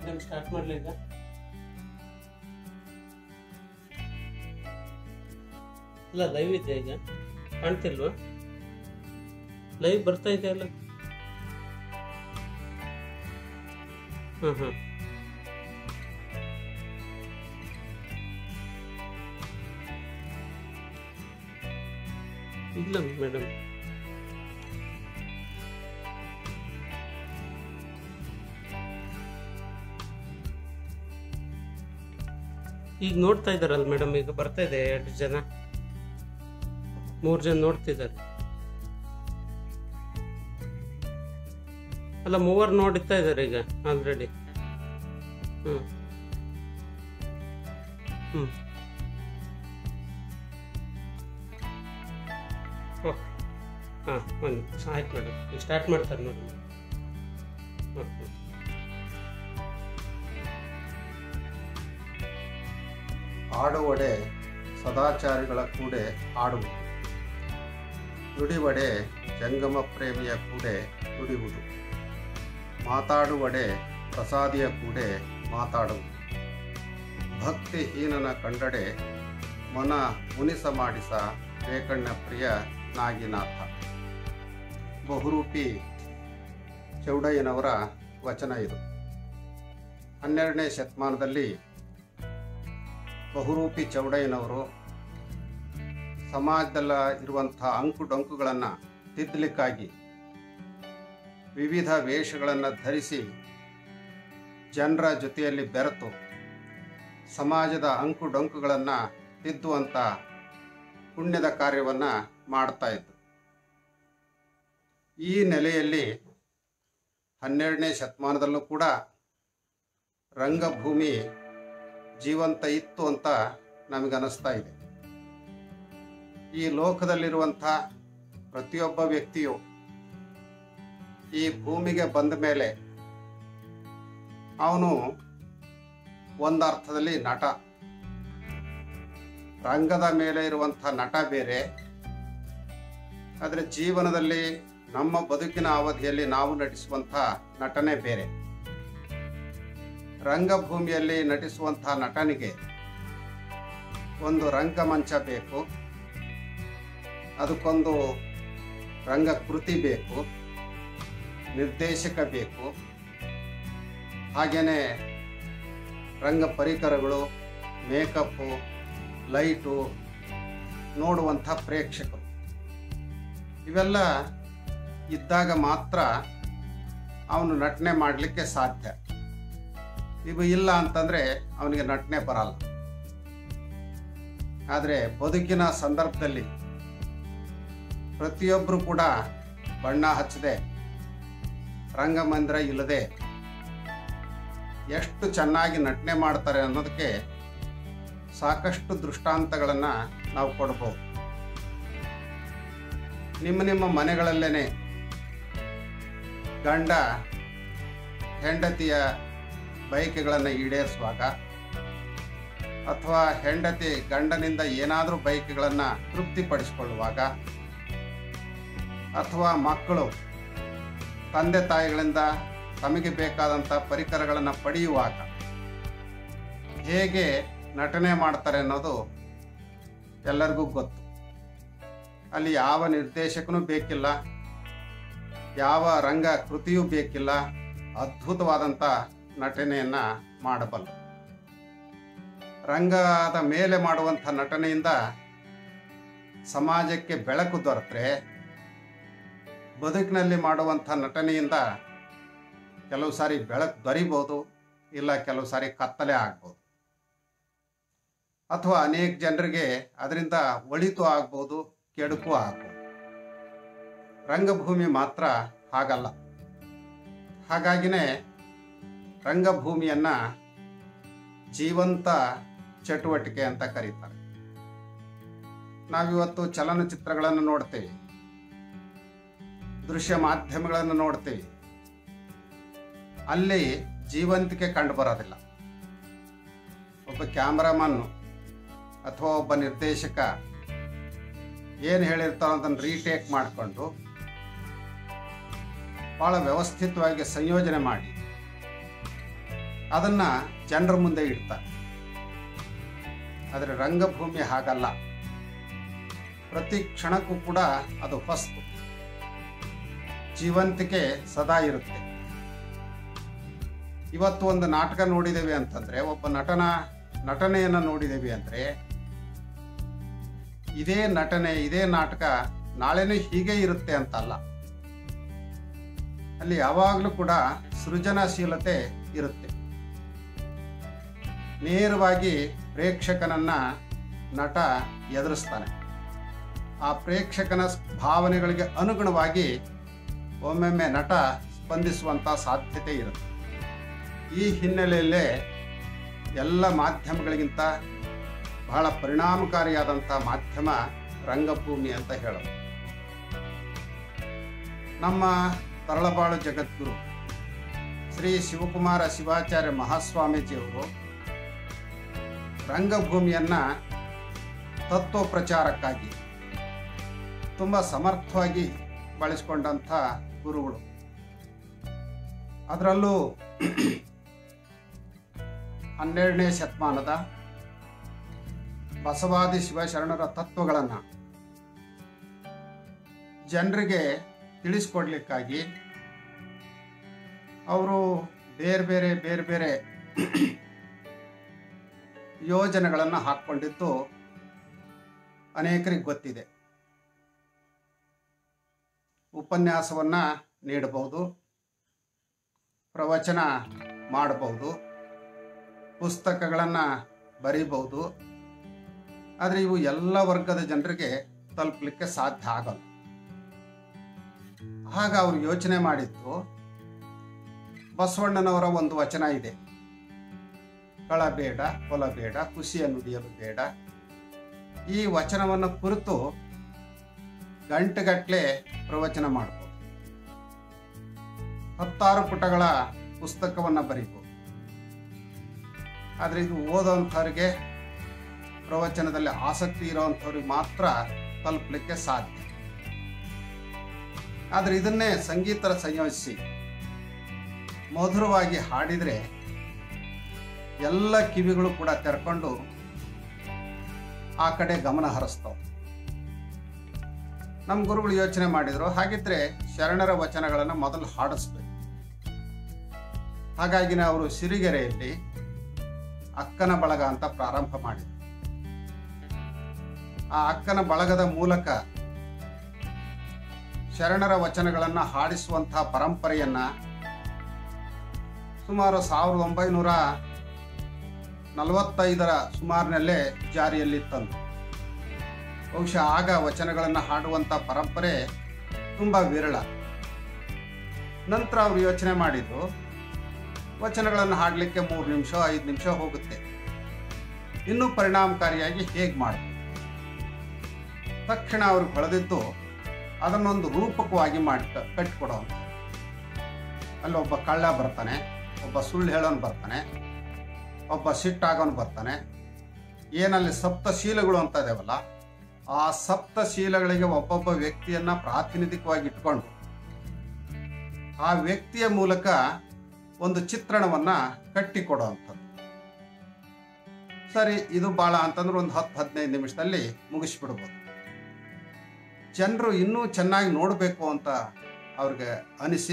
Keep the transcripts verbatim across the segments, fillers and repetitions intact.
ಏನು ಸ್ಟಾರ್ಟ್ ಮಾಡಲಿ ಈಗ? ಇಲ್ಲ ಲೈವ್ ಇದೆ ಈಗ, ಕಾಣ್ತಿಲ್ವಾ? ಲೈವ್ ಬರ್ತಾ ಇದೆ ಅಲ್ಲ? ಹಾಂ ಹಾಂ ಇಲ್ಲ ಮೇಡಮ್, ಈಗ ನೋಡ್ತಾ ಇದ್ದಾರಲ್ಲ ಮೇಡಮ್, ಈಗ ಬರ್ತಾ ಇದೆ. ಎರಡು ಜನ ಮೂರು ಜನ ನೋಡ್ತಿದ್ದಾರೆ ಅಲ್ಲ, ಮೂವರು ನೋಡ್ತಾ ಇದ್ದಾರೆ ಈಗ ಆಲ್ರೆಡಿ. ಹ್ಞೂ ಹ್ಞೂ ಓಕೆ ಹಾಂ ಒಂದು ಆಯ್ತು ಮೇಡಮ್, ಸ್ಟಾರ್ಟ್ ಮಾಡ್ತಾರೆ ನೋಡಿ. ಓಕೆ ಆಡುವಡೆ ಸದಾಚಾರಿಗಳ ಕೂಡೆ ಆಡುವುದು, ನುಡಿವಡೆ ಜಂಗಮ ಪ್ರೇಮಿಯ ಕೂಡೆ ನುಡಿಯುವುದು, ಮಾತಾಡುವಡೆ ಪ್ರಸಾದಿಯ ಕೂಡೆ ಮಾತಾಡುವುದು, ಭಕ್ತಿಹೀನನ ಕಂಡಡೆ ಮನ ಮುನಿಸ ಮಾಡಿಸ ರೇಕಣ್ಣ ಪ್ರಿಯ ನಾಗಿನಾಥ. ಬಹುರೂಪಿ ಚೌಡಯ್ಯನವರ ವಚನ ಇದು. ಹನ್ನೆರಡನೇ ಶತಮಾನದಲ್ಲಿ ಬಹುರೂಪಿ ಚೌಡಯ್ಯನವರು ಸಮಾಜದಲ್ಲಿ ಇರುವಂಥ ಅಂಕು ಡೊಂಕುಗಳನ್ನು ತಿದ್ದಲಿಕ್ಕಾಗಿ ವಿವಿಧ ವೇಷಗಳನ್ನು ಧರಿಸಿ ಜನರ ಜೊತೆಯಲ್ಲಿ ಬೆರೆತು ಸಮಾಜದ ಅಂಕು ಡೊಂಕುಗಳನ್ನು ತಿದ್ದುವಂಥ ಪುಣ್ಯದ ಕಾರ್ಯವನ್ನು ಮಾಡ್ತಾ ಇದ್ದು. ಈ ನೆಲೆಯಲ್ಲಿ ಹನ್ನೆರಡನೇ ಶತಮಾನದಲ್ಲೂ ಕೂಡ ರಂಗಭೂಮಿ ಜೀವಂತ ಇತ್ತು ಅಂತ ನಮಗನ್ನಿಸ್ತಾ ಇದೆ. ಈ ಲೋಕದಲ್ಲಿರುವಂಥ ಪ್ರತಿಯೊಬ್ಬ ವ್ಯಕ್ತಿಯು ಈ ಭೂಮಿಗೆ ಬಂದ ಮೇಲೆ ಅವನು ಒಂದರ್ಥದಲ್ಲಿ ನಟ. ರಂಗದ ಮೇಲೆ ಇರುವಂಥ ನಟ ಬೇರೆ, ಆದರೆ ಜೀವನದಲ್ಲಿ ನಮ್ಮ ಬದುಕಿನ ಅವಧಿಯಲ್ಲಿ ನಾವು ನಟಿಸುವಂಥ ನಟನೆ ಬೇರೆ. ರಂಗಭೂಮಿಯಲ್ಲಿ ನಟಿಸುವಂಥ ನಟನಿಗೆ ಒಂದು ರಂಗಮಂಚ ಬೇಕು, ಅದಕ್ಕೊಂದು ರಂಗಕೃತಿ ಬೇಕು, ನಿರ್ದೇಶಕ ಬೇಕು, ಹಾಗೆಯೇ ರಂಗ ಪರಿಕರಗಳು, ಮೇಕಪ್ಪು, ಲೈಟು, ನೋಡುವಂಥ ಪ್ರೇಕ್ಷಕರು, ಇವೆಲ್ಲ ಇದ್ದಾಗ ಮಾತ್ರ ಅವನು ನಟನೆ ಮಾಡಲಿಕ್ಕೆ ಸಾಧ್ಯ. ಇವು ಇಲ್ಲ ಅಂತಂದರೆ ಅವನಿಗೆ ನಟನೆ ಬರಲ್ಲ. ಆದರೆ ಬದುಕಿನ ಸಂದರ್ಭದಲ್ಲಿ ಪ್ರತಿಯೊಬ್ಬರು ಕೂಡ ಬಣ್ಣ ಹಚ್ಚದೆ, ರಂಗಮಂದಿರ ಇಲ್ಲದೆ ಎಷ್ಟು ಚೆನ್ನಾಗಿ ನಟನೆ ಮಾಡ್ತಾರೆ ಅನ್ನೋದಕ್ಕೆ ಸಾಕಷ್ಟು ದೃಷ್ಟಾಂತಗಳನ್ನು ನಾವು ಕೊಡ್ಬೋದು. ನಿಮ್ಮ ನಿಮ್ಮ ಮನೆಗಳಲ್ಲೇನೆ ಗಂಡ ಹೆಂಡತಿಯ ಬಯಕೆಗಳನ್ನು ಈಡೇರಿಸುವಾಗ, ಅಥವಾ ಹೆಂಡತಿ ಗಂಡನಿಂದ ಏನಾದರೂ ಬಯಕೆಗಳನ್ನು ತೃಪ್ತಿಪಡಿಸಿಕೊಳ್ಳುವಾಗ, ಅಥವಾ ಮಕ್ಕಳು ತಂದೆ ತಾಯಿಗಳಿಂದ ತಮಗೆ ಬೇಕಾದಂಥ ಪರಿಕರಗಳನ್ನು ಪಡೆಯುವಾಗ ಹೇಗೆ ನಟನೆ ಮಾಡ್ತಾರೆ ಅನ್ನೋದು ಎಲ್ಲರಿಗೂ ಗೊತ್ತು. ಅಲ್ಲಿ ಯಾವ ನಿರ್ದೇಶಕನೂ ಬೇಕಿಲ್ಲ, ಯಾವ ರಂಗ ಕೃತಿಯೂ ಬೇಕಿಲ್ಲ, ಅದ್ಭುತವಾದಂಥ ನಟನೆಯನ್ನು ಮಾಡಬಲ್ಲ. ರಂಗದ ಮೇಲೆ ಮಾಡುವಂಥ ನಟನೆಯಿಂದ ಸಮಾಜಕ್ಕೆ ಬೆಳಕು ದೊರೆತರೆ, ಬದುಕಿನಲ್ಲಿ ಮಾಡುವಂಥ ನಟನೆಯಿಂದ ಕೆಲವು ಸಾರಿ ಬೆಳಕು ದೊರಿಬೋದು, ಇಲ್ಲ ಕೆಲವು ಸಾರಿ ಕತ್ತಲೆ ಆಗ್ಬೋದು, ಅಥವಾ ಅನೇಕ ಜನರಿಗೆ ಅದರಿಂದ ಒಳಿತು ಆಗ್ಬೋದು, ಕೆಡುಕು ಆಗ್ಬೋದು. ರಂಗಭೂಮಿ ಮಾತ್ರ ಹಾಗಲ್ಲ. ಹಾಗಾಗಿನೇ ರಂಗಭೂಮಿಯನ್ನು ಜೀವಂತ ಚಟುವಟಿಕೆ ಅಂತ ಕರೀತಾರೆ. ನಾವಿವತ್ತು ಚಲನಚಿತ್ರಗಳನ್ನು ನೋಡ್ತೇವೆ, ದೃಶ್ಯ ಮಾಧ್ಯಮಗಳನ್ನು ನೋಡ್ತೀವಿ, ಅಲ್ಲಿ ಜೀವಂತಿಕೆ ಕಂಡು ಬರೋದಿಲ್ಲ. ಒಬ್ಬ ಕ್ಯಾಮ್ರಾಮನ್ನು ಅಥವಾ ಒಬ್ಬ ನಿರ್ದೇಶಕ ಏನು ಹೇಳಿರ್ತಾರೋ ಅದನ್ನು ರೀಟೇಕ್ ಮಾಡಿಕೊಂಡು ಭಾಳ ವ್ಯವಸ್ಥಿತವಾಗಿ ಸಂಯೋಜನೆ ಮಾಡಿ ಅದನ್ನು ಜನರ ಮುಂದೆ ಇಡ್ತಾರೆ. ಆದರೆ ರಂಗಭೂಮಿ ಹಾಗಲ್ಲ. ಪ್ರತಿ ಕ್ಷಣಕ್ಕೂ ಕೂಡ ಅದು ಹೊಸ್ತು, ಜೀವಂತಿಕೆ ಸದಾ ಇರುತ್ತೆ. ಇವತ್ತು ಒಂದು ನಾಟಕ ನೋಡಿದ್ದೇವೆ ಅಂತಂದ್ರೆ, ಒಬ್ಬ ನಟನ ನಟನೆಯನ್ನು ನೋಡಿದ್ದೇವೆ ಅಂದರೆ ಇದೇ ನಟನೆ ಇದೇ ನಾಟಕ ನಾಳೆನೂ ಹೀಗೆ ಇರುತ್ತೆ ಅಂತಲ್ಲ. ಅಲ್ಲಿ ಯಾವಾಗಲೂ ಕೂಡ ಸೃಜನಶೀಲತೆ ಇರುತ್ತೆ. ನೇರವಾಗಿ ಪ್ರೇಕ್ಷಕನನ್ನ ನಟ ಎದುರಿಸ್ತಾನೆ. ಆ ಪ್ರೇಕ್ಷಕನ ಭಾವನೆಗಳಿಗೆ ಅನುಗುಣವಾಗಿ ಒಮ್ಮೊಮ್ಮೆ ನಟ ಸ್ಪಂದಿಸುವಂಥ ಸಾಧ್ಯತೆ ಇರುತ್ತೆ. ಈ ಹಿನ್ನೆಲೆಯಲ್ಲೇ ಎಲ್ಲ ಮಾಧ್ಯಮಗಳಿಗಿಂತ ಬಹಳ ಪರಿಣಾಮಕಾರಿಯಾದಂಥ ಮಾಧ್ಯಮ ರಂಗಭೂಮಿ ಅಂತ ಹೇಳೋದು. ನಮ್ಮ ತರಳಬಾಳು ಜಗದ್ಗುರು ಶ್ರೀ ಶಿವಕುಮಾರ ಶಿವಾಚಾರ್ಯ ಮಹಾಸ್ವಾಮೀಜಿಯವರು ರಂಗಭೂಮಿಯನ್ನ ತತ್ವ ಪ್ರಚಾರಕ್ಕಾಗಿ ತುಂಬ ಸಮರ್ಥವಾಗಿ ಬಳಸಿಕೊಂಡಂಥ ಗುರುಗಳು. ಅದರಲ್ಲೂ ಹನ್ನೆರಡನೇ ಶತಮಾನದ ಬಸವಾದಿ ಶಿವಶರಣರ ತತ್ವಗಳನ್ನು ಜನರಿಗೆ ತಿಳಿಸ್ಕೊಡ್ಲಿಕ್ಕಾಗಿ ಅವರು ಬೇರೆ ಬೇರೆ ಬೇರೆ ಬೇರೆ ಯೋಜನೆಗಳನ್ನು ಹಾಕ್ಕೊಂಡಿದ್ದು ಅನೇಕರಿಗೆ ಗೊತ್ತಿದೆ. ಉಪನ್ಯಾಸವನ್ನು ನೀಡಬಹುದು, ಪ್ರವಚನ ಮಾಡಬಹುದು, ಪುಸ್ತಕಗಳನ್ನು ಬರೀಬಹುದು. ಆದರೆ ಇವು ಎಲ್ಲ ವರ್ಗದ ಜನರಿಗೆ ತಲುಪಲಿಕ್ಕೆ ಸಾಧ್ಯ ಆಗಲ್ಲ. ಆಗ ಅವರು ಯೋಚನೆ ಮಾಡಿದ್ದು, ಬಸವಣ್ಣನವರ ಒಂದು ವಚನ ಇದೆ, ಕಳಬೇಡ ಕೊಲಬೇಡ ಕುಸಿಯ ನುಡಿಯಲು ಬೇಡ. ಈ ವಚನವನ್ನು ಕುರಿತು ಗಂಟೆಗಟ್ಟಲೆ ಪ್ರವಚನ ಮಾಡಬಹುದು, ಹತ್ತಾರು ಪುಟಗಳ ಪುಸ್ತಕವನ್ನು ಬರೀಬಹುದು. ಆದರೆ ಇದು ಓದೋಂಥವ್ರಿಗೆ, ಪ್ರವಚನದಲ್ಲಿ ಆಸಕ್ತಿ ಇರೋವಂಥವ್ರಿಗೆ ಮಾತ್ರ ತಲುಪಲಿಕ್ಕೆ ಸಾಧ್ಯ. ಆದರೆ ಇದನ್ನೇ ಸಂಗೀತ ಸಂಯೋಜಿಸಿ ಮಧುರವಾಗಿ ಹಾಡಿದರೆ ಎಲ್ಲ ಕಿವಿಗಳು ಕೂಡ ತೆರ್ಕೊಂಡು ಆ ಕಡೆ ಗಮನ ಹರಿಸ್ತಾವೆ. ನಮ್ಮ ಗುರುಗಳು ಯೋಚನೆ ಮಾಡಿದ್ರು, ಹಾಗಿದ್ರೆ ಶರಣರ ವಚನಗಳನ್ನು ಮೊದಲು ಹಾಡಿಸ್ಬೇಕು. ಹಾಗಾಗಿ ಅವರು ಸಿರಿಗೆರೆಯಲ್ಲಿ ಅಕ್ಕನ ಬಳಗ ಅಂತ ಪ್ರಾರಂಭ ಮಾಡಿದರು. ಆ ಅಕ್ಕನ ಬಳಗದ ಮೂಲಕ ಶರಣರ ವಚನಗಳನ್ನು ಹಾಡಿಸುವಂತಹ ಪರಂಪರೆಯನ್ನ ಸುಮಾರು ಸಾವಿರದ ಒಂಬೈನೂರ ನಲವತ್ತೈದರ ಸುಮಾರಿನಲ್ಲೇ ಜಾರಿಯಲ್ಲಿ ತಂದು, ಬಹುಶಃ ಆಗ ವಚನಗಳನ್ನು ಹಾಡುವಂಥ ಪರಂಪರೆ ತುಂಬ ವಿರಳ. ನಂತರ ಅವರು ಯೋಚನೆ ಮಾಡಿದ್ರು, ವಚನಗಳನ್ನು ಹಾಡಲಿಕ್ಕೆ ಮೂರು ನಿಮಿಷ ಐದು ನಿಮಿಷ ಹೋಗುತ್ತೆ, ಇನ್ನೂ ಪರಿಣಾಮಕಾರಿಯಾಗಿ ಹೇಗೆ ಮಾಡಬೇಕು. ತಕ್ಷಣ ಅವ್ರಿಗೆ ಹೊಳೆದಿದ್ದು ಅದನ್ನೊಂದು ರೂಪಕವಾಗಿ ಮಾಡಿ ಕಟ್ಟಿಕೊಡೋನು. ಅಲ್ಲಿ ಒಬ್ಬ ಕಳ್ಳ ಬರ್ತಾನೆ, ಒಬ್ಬ ಸುಳ್ಳು ಹೇಳೋನು ಬರ್ತಾನೆ, ಒಬ್ಬ ಸಿಟ್ಟಾಗೋನು ಬರ್ತಾನೆ. ಏನಲ್ಲಿ ಸಪ್ತಶೀಲಗಳು ಅಂತ ಇದಾವಲ್ಲ, ಆ ಸಪ್ತಶೀಲಗಳಿಗೆ ಒಬ್ಬೊಬ್ಬ ವ್ಯಕ್ತಿಯನ್ನ ಪ್ರಾತಿನಿಧಿಕವಾಗಿ ಇಟ್ಕೊಂಡು ಆ ವ್ಯಕ್ತಿಯ ಮೂಲಕ ಒಂದು ಚಿತ್ರಣವನ್ನ ಕಟ್ಟಿಕೊಡುವಂಥದ್ದು. ಸರಿ, ಇದು ಭಾಳ ಅಂತಂದ್ರೆ ಒಂದು ಹತ್ತು ಹದಿನೈದು ನಿಮಿಷದಲ್ಲಿ ಮುಗಿಸ್ಬಿಡ್ಬೋದು. ಜನರು ಇನ್ನೂ ಚೆನ್ನಾಗಿ ನೋಡಬೇಕು ಅಂತ ಅವ್ರಿಗೆ ಅನಿಸಿ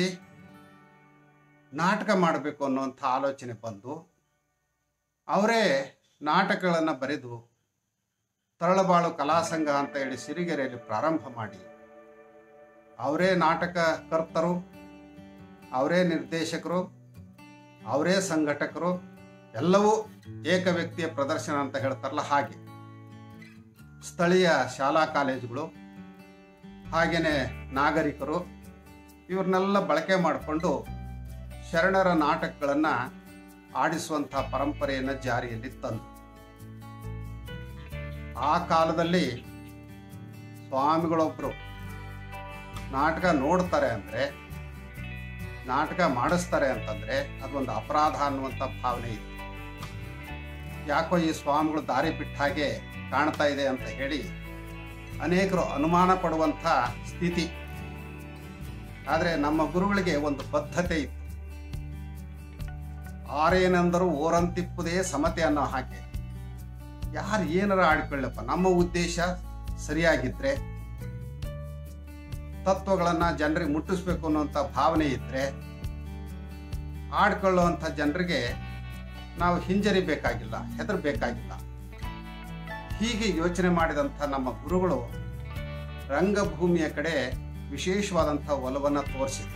ನಾಟಕ ಮಾಡಬೇಕು ಅನ್ನುವಂಥ ಆಲೋಚನೆ ಬಂದು ಅವರೇ ನಾಟಕಗಳನ್ನು ಬರೆದು ತರಳಬಾಳು ಕಲಾಸಂಘ ಅಂತ ಹೇಳಿ ಸಿರಿಗೆರೆಯಲ್ಲಿ ಪ್ರಾರಂಭ ಮಾಡಿ, ಅವರೇ ನಾಟಕಕರ್ತರು, ಅವರೇ ನಿರ್ದೇಶಕರು, ಅವರೇ ಸಂಘಟಕರು, ಎಲ್ಲವೂ ಏಕ ವ್ಯಕ್ತಿಯ ಪ್ರದರ್ಶನ ಅಂತ ಹೇಳ್ತಾರಲ್ಲ ಹಾಗೆ. ಸ್ಥಳೀಯ ಶಾಲಾ ಕಾಲೇಜುಗಳು, ಹಾಗೇನೆ ನಾಗರಿಕರು, ಇವ್ರನ್ನೆಲ್ಲ ಬಳಕೆ ಮಾಡಿಕೊಂಡು ಶರಣರ ನಾಟಕಗಳನ್ನು ಆಡಿಸುವಂಥ ಪರಂಪರೆಯನ್ನು ಜಾರಿಯಲ್ಲಿ ತಂದು, ಆ ಕಾಲದಲ್ಲಿ ಸ್ವಾಮಿಗಳೊಬ್ಬರು ನಾಟಕ ನೋಡ್ತಾರೆ ಅಂದರೆ, ನಾಟಕ ಮಾಡಿಸ್ತಾರೆ ಅಂತಂದರೆ ಅದೊಂದು ಅಪರಾಧ ಅನ್ನುವಂಥ ಭಾವನೆ ಇತ್ತು. ಯಾಕೋ ಈ ಸ್ವಾಮಿಗಳು ದಾರಿ ಬಿಟ್ಟ ಹಾಗೆ ಕಾಣ್ತಾ ಇದೆ ಅಂತ ಹೇಳಿ ಅನೇಕರು ಅನುಮಾನ ಪಡುವಂಥ ಸ್ಥಿತಿ. ಆದರೆ ನಮ್ಮ ಗುರುಗಳಿಗೆ ಒಂದು ಬದ್ಧತೆ ಇತ್ತು. ಆರೇನೆಂದರೂ ಓರಂತಿಪ್ಪುದೇ ಸಮತೆ ಅನ್ನೋ ಹಾಗೆ ಯಾರು ಏನಾರ ಆಡ್ಕೊಳ್ಳಪ್ಪ, ನಮ್ಮ ಉದ್ದೇಶ ಸರಿಯಾಗಿದ್ರೆ, ತತ್ವಗಳನ್ನ ಜನರಿಗೆ ಮುಟ್ಟಿಸ್ಬೇಕು ಅನ್ನುವಂಥ ಭಾವನೆ ಇದ್ರೆ, ಆಡ್ಕೊಳ್ಳುವಂಥ ಜನರಿಗೆ ನಾವು ಹಿಂಜರಿಬೇಕಾಗಿಲ್ಲ, ಹೆದರ್ಬೇಕಾಗಿಲ್ಲ. ಹೀಗೆ ಯೋಚನೆ ಮಾಡಿದಂಥ ನಮ್ಮ ಗುರುಗಳು ರಂಗಭೂಮಿಯ ಕಡೆ ವಿಶೇಷವಾದಂಥ ಒಲವನ್ನು ತೋರಿಸಿದರು.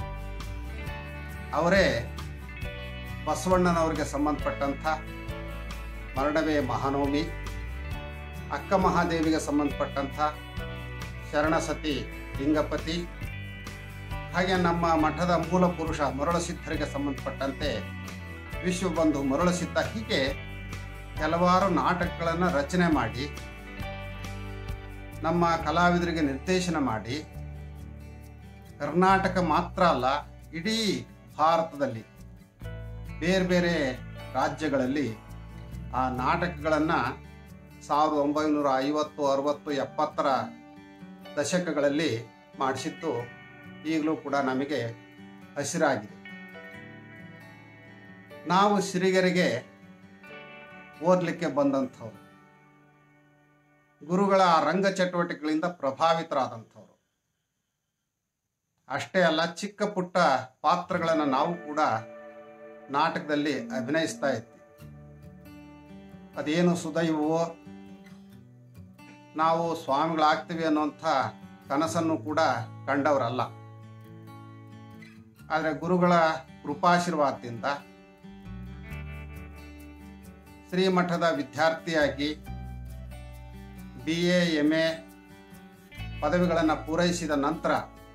ಅವರೇ ಬಸವಣ್ಣನವರಿಗೆ ಸಂಬಂಧಪಟ್ಟಂಥ ಮರಣವೇ ಮಹಾನವಮಿ, ಅಕ್ಕ ಮಹಾದೇವಿಗೆ ಸಂಬಂಧಪಟ್ಟಂಥ ಶರಣಸತಿ ಲಿಂಗಪತಿ, ಹಾಗೆ ನಮ್ಮ ಮಠದ ಮೂಲ ಪುರುಷ ಮರುಳಸಿದ್ಧರಿಗೆ ಸಂಬಂಧಪಟ್ಟಂತೆ ವಿಶ್ವಬಂಧು ಮರುಳಸಿದ್ಧ, ಹೀಗೆ ಕೆಲವಾರು ನಾಟಕಗಳನ್ನು ರಚನೆ ಮಾಡಿ ನಮ್ಮ ಕಲಾವಿದರಿಗೆ ನಿರ್ದೇಶನ ಮಾಡಿ ಕರ್ನಾಟಕ ಮಾತ್ರ ಅಲ್ಲ, ಇಡೀ ಭಾರತದಲ್ಲಿ ಬೇರೆ ಬೇರೆ ರಾಜ್ಯಗಳಲ್ಲಿ ಆ ನಾಟಕಗಳನ್ನು ಸಾವಿರದ ಒಂಬೈನೂರ ಐವತ್ತು ಅರವತ್ತು ಎಪ್ಪತ್ತರ ದಶಕಗಳಲ್ಲಿ ಮಾಡಿಸಿದ್ದು ಈಗಲೂ ಕೂಡ ನಮಗೆ ಹಸಿರಾಗಿದೆ. ನಾವು ಸಿರಿಗೆರೆಗೆ ಓದಲಿಕ್ಕೆ ಬಂದಂಥವ್ರು, ಗುರುಗಳ ಆ ರಂಗ ಚಟುವಟಿಕೆಗಳಿಂದ ಪ್ರಭಾವಿತರಾದಂಥವ್ರು. ಅಷ್ಟೇ ಅಲ್ಲ, ಚಿಕ್ಕ ಪುಟ್ಟ ಪಾತ್ರಗಳನ್ನು ನಾವು ಕೂಡ ನಾಟಕದಲ್ಲಿ ಅಭಿನಯಿಸ್ತಾ ಇದ್ವಿ. ಅದೇನು ಸುದೈವವೋ ನಾವು ಸ್ವಾಮಿಗಳಾಗ್ತೀವಿ ಅನ್ನುವಂಥ ಕನಸನ್ನು ಕೂಡ ಕಂಡವರಲ್ಲ. ಆದರೆ ಗುರುಗಳ ಕೃಪಾಶೀರ್ವಾದದಿಂದ ಶ್ರೀಮಠದ ವಿದ್ಯಾರ್ಥಿಯಾಗಿ ಬಿ ಎ ಎಮ್ ಎ ಪದವಿಗಳನ್ನು ಪೂರೈಸಿದ ನಂತರ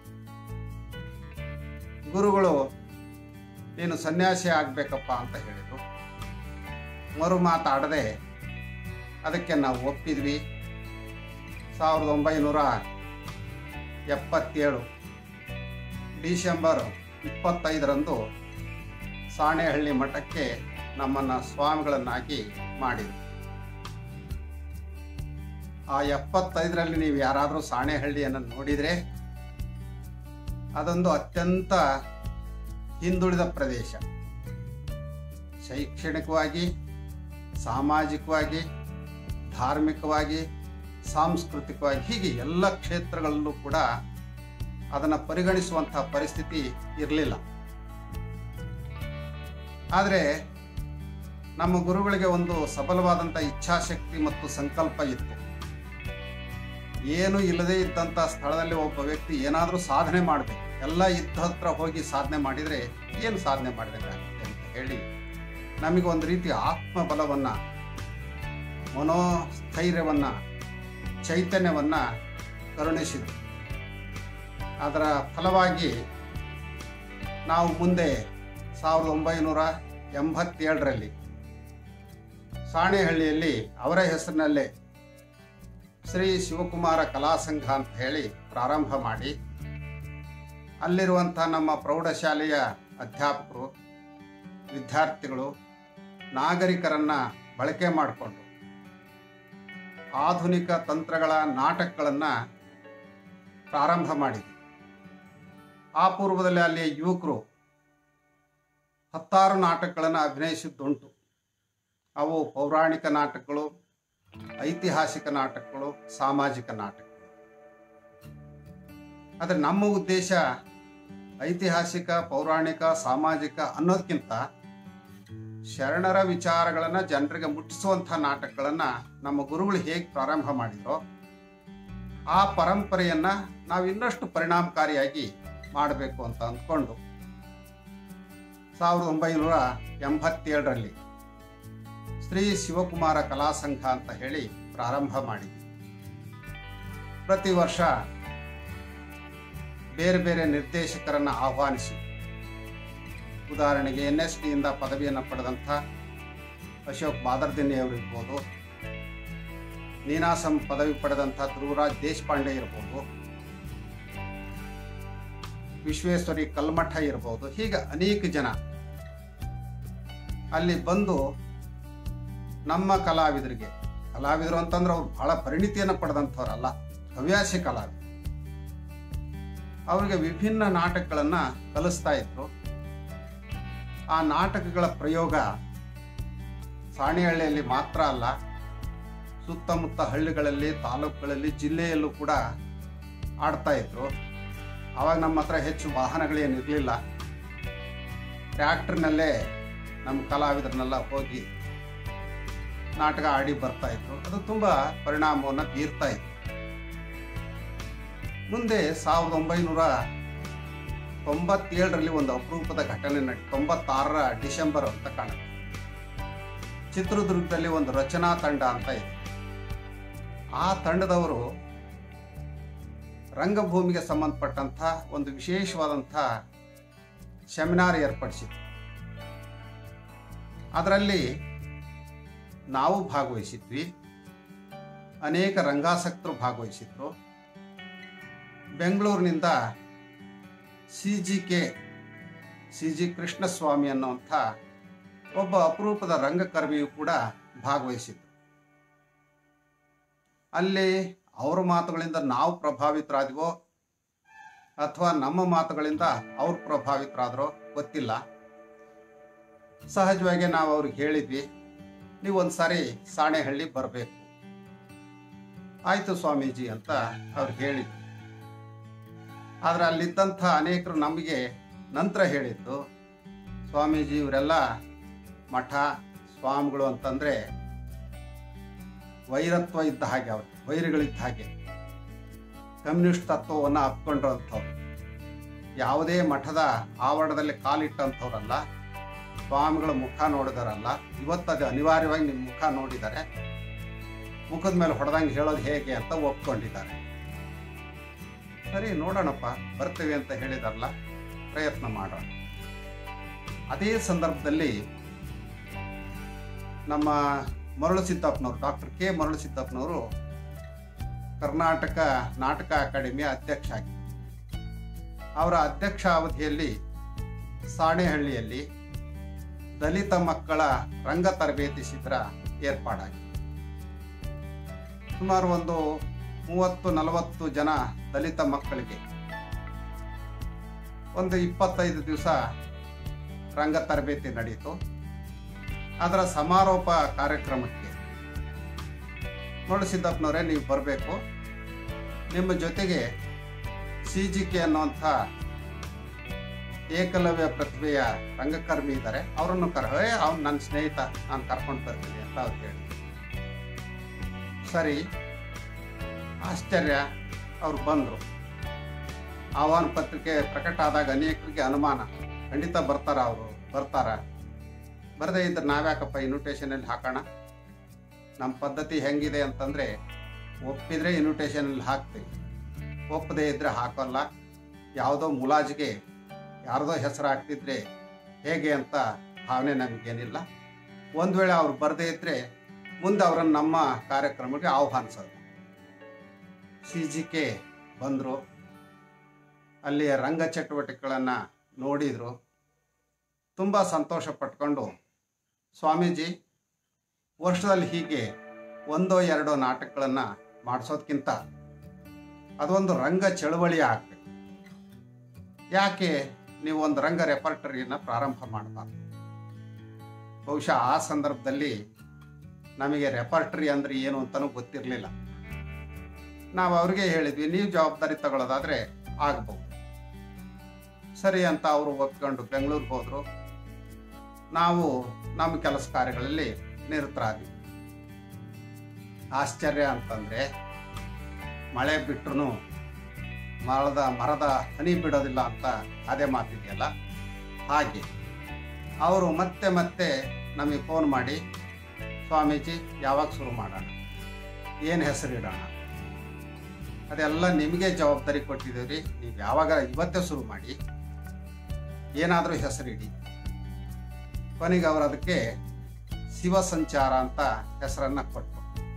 ಗುರುಗಳು ನೀನು ಸನ್ಯಾಸಿ ಆಗಬೇಕಪ್ಪ ಅಂತ ಹೇಳಿದರು. ಮರು ಮಾತಾಡದೆ ಅದಕ್ಕೆ ನಾವು ಒಪ್ಪಿದ್ವಿ. ಸಾವಿರದ ಒಂಬೈನೂರ ಎಪ್ಪತ್ತೇಳು ಡಿಸೆಂಬರ್ ಇಪ್ಪತ್ತೈದರಂದು ಸಾಣೇಹಳ್ಳಿ ಮಠಕ್ಕೆ ನಮ್ಮನ್ನು ಸ್ವಾಮಿಗಳನ್ನಾಗಿ ಮಾಡಿದರು. ಆ ಎಪ್ಪತ್ತೈದರಲ್ಲಿ ನೀವು ಯಾರಾದರೂ ಸಾಣೇಹಳ್ಳಿಯನ್ನು ನೋಡಿದರೆ ಅದೊಂದು ಅತ್ಯಂತ ಹಿಂದುಳಿದ ಪ್ರದೇಶ. ಶೈಕ್ಷಣಿಕವಾಗಿ, ಸಾಮಾಜಿಕವಾಗಿ, ಧಾರ್ಮಿಕವಾಗಿ, ಸಾಂಸ್ಕೃತಿಕವಾಗಿ, ಹೀಗೆ ಎಲ್ಲ ಕ್ಷೇತ್ರಗಳಲ್ಲೂ ಕೂಡ ಅದನ್ನು ಪರಿಗಣಿಸುವಂಥ ಪರಿಸ್ಥಿತಿ ಇರಲಿಲ್ಲ. ಆದರೆ ನಮ್ಮ ಗುರುಗಳಿಗೆ ಒಂದು ಸಬಲವಾದಂಥ ಇಚ್ಛಾಶಕ್ತಿ ಮತ್ತು ಸಂಕಲ್ಪ ಇತ್ತು. ಏನು ಇಲ್ಲದೇ ಇದ್ದಂಥ ಸ್ಥಳದಲ್ಲಿ ಒಬ್ಬ ವ್ಯಕ್ತಿ ಏನಾದರೂ ಸಾಧನೆ ಮಾಡಬೇಕು, ಎಲ್ಲ ಇದ್ದ ಹತ್ರ ಹೋಗಿ ಸಾಧನೆ ಮಾಡಿದರೆ ಏನು ಸಾಧನೆ ಮಾಡಬೇಕಾಗುತ್ತೆ ಅಂತ ಹೇಳಿ ನಮಗೆ ಒಂದು ರೀತಿ ಆತ್ಮಬಲವನ್ನು, ಮನೋಸ್ಥೈರ್ಯವನ್ನು, ಚೈತನ್ಯವನ್ನು ಕರುಣಿಸಿದರು. ಅದರ ಫಲವಾಗಿ ನಾವು ಮುಂದೆ ಸಾವಿರದ ಒಂಬೈನೂರ ಎಂಬತ್ತೇಳರಲ್ಲಿ ಸಾಣೇಹಳ್ಳಿಯಲ್ಲಿ ಅವರ ಹೆಸರಿನಲ್ಲೇ ಶ್ರೀ ಶಿವಕುಮಾರ ಕಲಾ ಸಂಘ ಅಂತ ಹೇಳಿ ಪ್ರಾರಂಭ ಮಾಡಿ ಅಲ್ಲಿರುವಂಥ ನಮ್ಮ ಪ್ರೌಢಶಾಲೆಯ ಅಧ್ಯಾಪಕರು, ವಿದ್ಯಾರ್ಥಿಗಳು, ನಾಗರಿಕರನ್ನು ಬಳಕೆ ಮಾಡಿಕೊಂಡು ಆಧುನಿಕ ತಂತ್ರಗಳ ನಾಟಕಗಳನ್ನು ಪ್ರಾರಂಭ ಮಾಡಿದ್ವಿ. ಆ ಪೂರ್ವದಲ್ಲಿ ಅಲ್ಲಿ ಯುವಕರು ಹತ್ತಾರು ನಾಟಕಗಳನ್ನು ಅಭಿನಯಿಸಿದ್ದುಂಟು. ಅವು ಪೌರಾಣಿಕ ನಾಟಕಗಳು, ಐತಿಹಾಸಿಕ ನಾಟಕಗಳು, ಸಾಮಾಜಿಕ ನಾಟಕಗಳು. ಆದರೆ ನಮ್ಮ ಉದ್ದೇಶ ಐತಿಹಾಸಿಕ, ಪೌರಾಣಿಕ, ಸಾಮಾಜಿಕ ಅನ್ನೋದಕ್ಕಿಂತ ಶರಣರ ವಿಚಾರಗಳನ್ನು ಜನರಿಗೆ ಮುಟ್ಟಿಸುವಂಥ ನಾಟಕಗಳನ್ನು ನಮ್ಮ ಗುರುಗಳು ಹೇಗೆ ಪ್ರಾರಂಭ ಮಾಡಿದರೋ ಆ ಪರಂಪರೆಯನ್ನು ನಾವು ಇನ್ನಷ್ಟು ಪರಿಣಾಮಕಾರಿಯಾಗಿ ಮಾಡಬೇಕು ಅಂತ ಅಂದ್ಕೊಂಡು ಸಾವಿರದ ಒಂಬೈನೂರ ಎಂಬತ್ತೇಳರಲ್ಲಿ ಶ್ರೀ ಶಿವಕುಮಾರ ಕಲಾ ಸಂಘ ಅಂತ ಹೇಳಿ ಪ್ರಾರಂಭ ಮಾಡಿದ್ವಿ. ಪ್ರತಿ ವರ್ಷ ಬೇರೆ ಬೇರೆ ನಿರ್ದೇಶಕರನ್ನು ಆಹ್ವಾನಿಸಿ, ಉದಾಹರಣೆಗೆ ಎನ್ ಎಸ್ ಡಿಯಿಂದ ಪದವಿಯನ್ನು ಪಡೆದಂಥ ಅಶೋಕ್ ಬಾದರ್ದಿನ್ನಿ ಅವರು ಇರ್ಬೋದು, ನೀನಾಸಂ ಪದವಿ ಪಡೆದಂಥ ಧ್ರುವರಾಜ್ ದೇಶಪಾಂಡೆ ಇರ್ಬೋದು, ವಿಶ್ವೇಶ್ವರಿ ಕಲ್ಮಠ ಇರ್ಬೋದು, ಹೀಗೆ ಅನೇಕ ಜನ ಅಲ್ಲಿ ಬಂದು ನಮ್ಮ ಕಲಾವಿದರಿಗೆ, ಕಲಾವಿದರು ಅಂತಂದ್ರೆ ಅವ್ರು ಬಹಳ ಪರಿಣಿತಿಯನ್ನು ಪಡೆದಂಥವ್ರಲ್ಲ, ಹವ್ಯಾಸಿ ಕಲಾವಿದರು, ಅವರಿಗೆ ವಿಭಿನ್ನ ನಾಟಕಗಳನ್ನು ಕಲಿಸ್ತಾ ಇದ್ರು. ಆ ನಾಟಕಗಳ ಪ್ರಯೋಗ ಸಾಣೆಹಳ್ಳಿಯಲ್ಲಿ ಮಾತ್ರ ಅಲ್ಲ, ಸುತ್ತಮುತ್ತ ಹಳ್ಳಿಗಳಲ್ಲಿ, ತಾಲೂಕುಗಳಲ್ಲಿ, ಜಿಲ್ಲೆಯಲ್ಲೂ ಕೂಡ ಆಡ್ತಾ ಇದ್ರು. ಆವಾಗ ನಮ್ಮ ಹತ್ರ ಹೆಚ್ಚು ವಾಹನಗಳೇನಿರಲಿಲ್ಲ. ಟ್ರ್ಯಾಕ್ಟರ್ನಲ್ಲೇ ನಮ್ಮ ಕಲಾವಿದರನ್ನೆಲ್ಲ ಹೋಗಿ ನಾಟಕ ಆಡಿ ಬರ್ತಾ ಇದ್ರು. ಅದು ತುಂಬ ಪರಿಣಾಮವನ್ನು ಬೀರ್ತಾ ಇತ್ತು. ಮುಂದೆ ಸಾವಿರದ ಒಂಬೈನೂರ ತೊಂಬತ್ತೇಳರಲ್ಲಿ ಒಂದು ಅಪರೂಪದ ಘಟನೆ ನಡೆ ತೊಂಬತ್ತಾರರ ಡಿಸೆಂಬರ್ ಅಂತ ಕಾಣುತ್ತೆ. ಚಿತ್ರದುರ್ಗದಲ್ಲಿ ಒಂದು ರಚನಾ ತಂಡ ಅಂತ ಇದೆ. ಆ ತಂಡದವರು ರಂಗಭೂಮಿಗೆ ಸಂಬಂಧಪಟ್ಟಂಥ ಒಂದು ವಿಶೇಷವಾದಂಥ ಸೆಮಿನಾರ್ ಏರ್ಪಡಿಸಿದ್ರು. ಅದರಲ್ಲಿ ನಾವು ಭಾಗವಹಿಸಿದ್ವಿ, ಅನೇಕ ರಂಗಾಸಕ್ತರು ಭಾಗವಹಿಸಿದ್ರು. ಬೆಂಗಳೂರಿನಿಂದ C G K C G Krishnaswamy ಅನ್ನುವಂಥ ಒಬ್ಬ ಅಪರೂಪದ ರಂಗಕರ್ಮಿಯು ಕೂಡ ಭಾಗವಹಿಸಿದ್ರು. ಅಲ್ಲಿ ಅವರ ಮಾತುಗಳಿಂದ ನಾವು ಪ್ರಭಾವಿತರಾದ್ವೋ ಅಥವಾ ನಮ್ಮ ಮಾತುಗಳಿಂದ ಅವ್ರು ಪ್ರಭಾವಿತರಾದ್ರೋ ಗೊತ್ತಿಲ್ಲ. ಸಹಜವಾಗಿ ನಾವು ಅವ್ರಿಗೆ ಹೇಳಿದ್ವಿ, ನೀವು ಒಂದು ಸಾರಿ ಸಾಣೆಹಳ್ಳಿ ಬರಬೇಕು. ಆಯಿತು ಸ್ವಾಮೀಜಿ ಅಂತ ಅವ್ರಿಗೆ ಹೇಳಿದ್ವಿ. ಆದರೆ ಅಲ್ಲಿದ್ದಂಥ ಅನೇಕರು ನಮಗೆ ನಂತರ ಹೇಳಿದ್ದು, ಸ್ವಾಮೀಜಿ ಇವರೆಲ್ಲ ಮಠ ಸ್ವಾಮಿಗಳು ಅಂತಂದರೆ ವೈರತ್ವ ಇದ್ದ ಹಾಗೆ, ಅವರು ವೈರಿಗಳಿದ್ದ ಹಾಗೆ, ಕಮ್ಯುನಿಸ್ಟ್ ತತ್ವವನ್ನು ಅಪ್ಕೊಂಡಿರೋಂಥವ್ರು, ಯಾವುದೇ ಮಠದ ಆವರಣದಲ್ಲಿ ಕಾಲಿಟ್ಟಂಥವ್ರಲ್ಲ, ಸ್ವಾಮಿಗಳ ಮುಖ ನೋಡಿದಾರಲ್ಲ. ಇವತ್ತದು ಅನಿವಾರ್ಯವಾಗಿ ನಿಮ್ಮ ಮುಖ ನೋಡಿದ್ದಾರೆ, ಮುಖದ ಮೇಲೆ ಹೊಡೆದಂಗೆ ಹೇಳೋದು ಹೇಗೆ ಅಂತ ಒಪ್ಕೊಂಡಿದ್ದಾರೆ. ಸರಿ ನೋಡೋಣಪ್ಪ, ಬರ್ತೀವಿ ಅಂತ ಹೇಳಿದಾರಲ್ಲ, ಪ್ರಯತ್ನ ಮಾಡೋಣ. ಅದೇ ಸಂದರ್ಭದಲ್ಲಿ ನಮ್ಮ ಮರಳು ಸಿದ್ದಪ್ಪನವರು, ಡಾಕ್ಟರ್ ಕೆ ಮರಳು ಸಿದ್ದಪ್ಪನವರು ಕರ್ನಾಟಕ ನಾಟಕ ಅಕಾಡೆಮಿಯ ಅಧ್ಯಕ್ಷ ಆಗಿದ್ದರು. ಅವರ ಅಧ್ಯಕ್ಷ ಅವಧಿಯಲ್ಲಿ ಸಾಣೆಹಳ್ಳಿಯಲ್ಲಿ ದಲಿತ ಮಕ್ಕಳ ರಂಗ ತರಬೇತಿ ಶಿಬಿರ ಏರ್ಪಾಡಾಗಿದೆ. ಸುಮಾರು ಒಂದು ಮೂವತ್ತು ನಲವತ್ತು ಜನ ದಲಿತ ಮಕ್ಕಳಿಗೆ ಒಂದು ಇಪ್ಪತ್ತೈದು ದಿವಸ ರಂಗ ತರಬೇತಿ ನಡೆಯಿತು. ಅದರ ಸಮಾರೋಪ ಕಾರ್ಯಕ್ರಮಕ್ಕೆ ಮರಳು ಸಿದ್ದಪ್ಪನವರೇ ನೀವು ಬರಬೇಕು, ನಿಮ್ಮ ಜೊತೆಗೆ ಸಿ ಜಿ ಕೆ ಅನ್ನುವಂಥ ಏಕಲವ್ಯ ಪ್ರತಿಭೆಯ ರಂಗಕರ್ಮಿ ಇದ್ದಾರೆ, ಅವರನ್ನು ಕರ ಅವ್ನು ನನ್ನ ಸ್ನೇಹಿತ, ನಾನು ಕರ್ಕೊಂಡು ಬರ್ತೀನಿ ಅಂತ ಅವ್ರು ಹೇಳಿ. ಸರಿ, ಆಶ್ಚರ್ಯ, ಅವ್ರು ಬಂದರು. ಆಹ್ವಾನ ಪತ್ರಿಕೆ ಪ್ರಕಟ ಆದಾಗ ಅನೇಕರಿಗೆ ಅನುಮಾನ, ಖಂಡಿತ ಬರ್ತಾರ ಅವರು ಬರ್ತಾರ ಬರದೇ ಇದ್ರೆ ನಾವ್ಯಾಕಪ್ಪ ಇನ್ವಿಟೇಷನಲ್ಲಿ ಹಾಕೋಣ, ನಮ್ಮ ಪದ್ಧತಿ ಹೆಂಗಿದೆ ಅಂತಂದರೆ ಒಪ್ಪಿದರೆ ಇನ್ವಿಟೇಷನಲ್ಲಿ ಹಾಕ್ತೀವಿ, ಒಪ್ಪದೇ ಇದ್ದರೆ ಹಾಕೋಲ್ಲ. ಯಾವುದೋ ಮುಲಾಜಿಗೆ ಯಾರ್ದೋ ಹೆಸರು ಹಾಕ್ತಿದ್ರೆ ಹೇಗೆ ಅಂತ ಭಾವನೆ ನಮಗೇನಿಲ್ಲ. ಒಂದು ವೇಳೆ ಅವ್ರು ಬರದೇ ಇದ್ದರೆ ಮುಂದೆ ಅವರನ್ನು ನಮ್ಮ ಕಾರ್ಯಕ್ರಮಕ್ಕೆ ಆಹ್ವಾನಿಸೋದು. ಸಿ ಜಿ ಕೆ ಬಂದರು, ಅಲ್ಲಿಯ ರಂಗ ಚಟುವಟಿಕೆಗಳನ್ನು ನೋಡಿದರು, ತುಂಬ ಸಂತೋಷ ಪಟ್ಕೊಂಡು, ಸ್ವಾಮೀಜಿ ವರ್ಷದಲ್ಲಿ ಹೀಗೆ ಒಂದೋ ಎರಡೋ ನಾಟಕಗಳನ್ನು ಮಾಡಿಸೋದಕ್ಕಿಂತ ಅದೊಂದು ರಂಗ ಚಳವಳಿ ಆಗಬೇಕು, ಯಾಕೆ ನೀವು ಒಂದು ರಂಗ ರೆಪರ್ಟರಿಯನ್ನು ಪ್ರಾರಂಭ ಮಾಡಬಾರ್ದು. ಬಹುಶಃ ಆ ಸಂದರ್ಭದಲ್ಲಿ ನಮಗೆ ರೆಪರ್ಟರಿ ಅಂದರೆ ಏನು ಅಂತಲೂ ಗೊತ್ತಿರಲಿಲ್ಲ. ನಾವು ಅವ್ರಿಗೆ ಹೇಳಿದ್ವಿ, ನೀವು ಜವಾಬ್ದಾರಿ ತಗೊಳ್ಳೋದಾದರೆ ಆಗ್ಬೋದು. ಸರಿ ಅಂತ ಅವರು ಒಪ್ಕೊಂಡು ಬೆಂಗಳೂರಿಗೆ ಹೋದರು. ನಾವು ನಮ್ಮ ಕೆಲಸ ಕಾರ್ಯಗಳಲ್ಲಿ ನಿರತರಾದ್ವಿ. ಆಶ್ಚರ್ಯ ಅಂತಂದರೆ, ಮಳೆ ಬಿಟ್ಟರು ಮರದ ಮರದ ಹನಿ ಬಿಡೋದಿಲ್ಲ ಅಂತ ಅದೇ ಮಾತಿದೆಯಲ್ಲ, ಹಾಗೆ ಅವರು ಮತ್ತೆ ಮತ್ತೆ ನಮಗೆ ಫೋನ್ ಮಾಡಿ, ಸ್ವಾಮೀಜಿ ಯಾವಾಗ ಶುರು ಮಾಡೋಣ, ಏನು ಹೆಸರಿಡೋಣ, ಅದೆಲ್ಲ ನಿಮಗೆ ಜವಾಬ್ದಾರಿ ಕೊಟ್ಟಿದ್ದೀವಿ, ನೀವು ಯಾವಾಗ ಇವತ್ತೇ ಶುರು ಮಾಡಿ, ಏನಾದರೂ ಹೆಸರಿಡಿ. ಕೊನೆಗೆ ಅವರು ಅದಕ್ಕೆ ಶಿವ ಸಂಚಾರ ಅಂತ ಹೆಸರನ್ನು ಕೊಟ್ಟರು.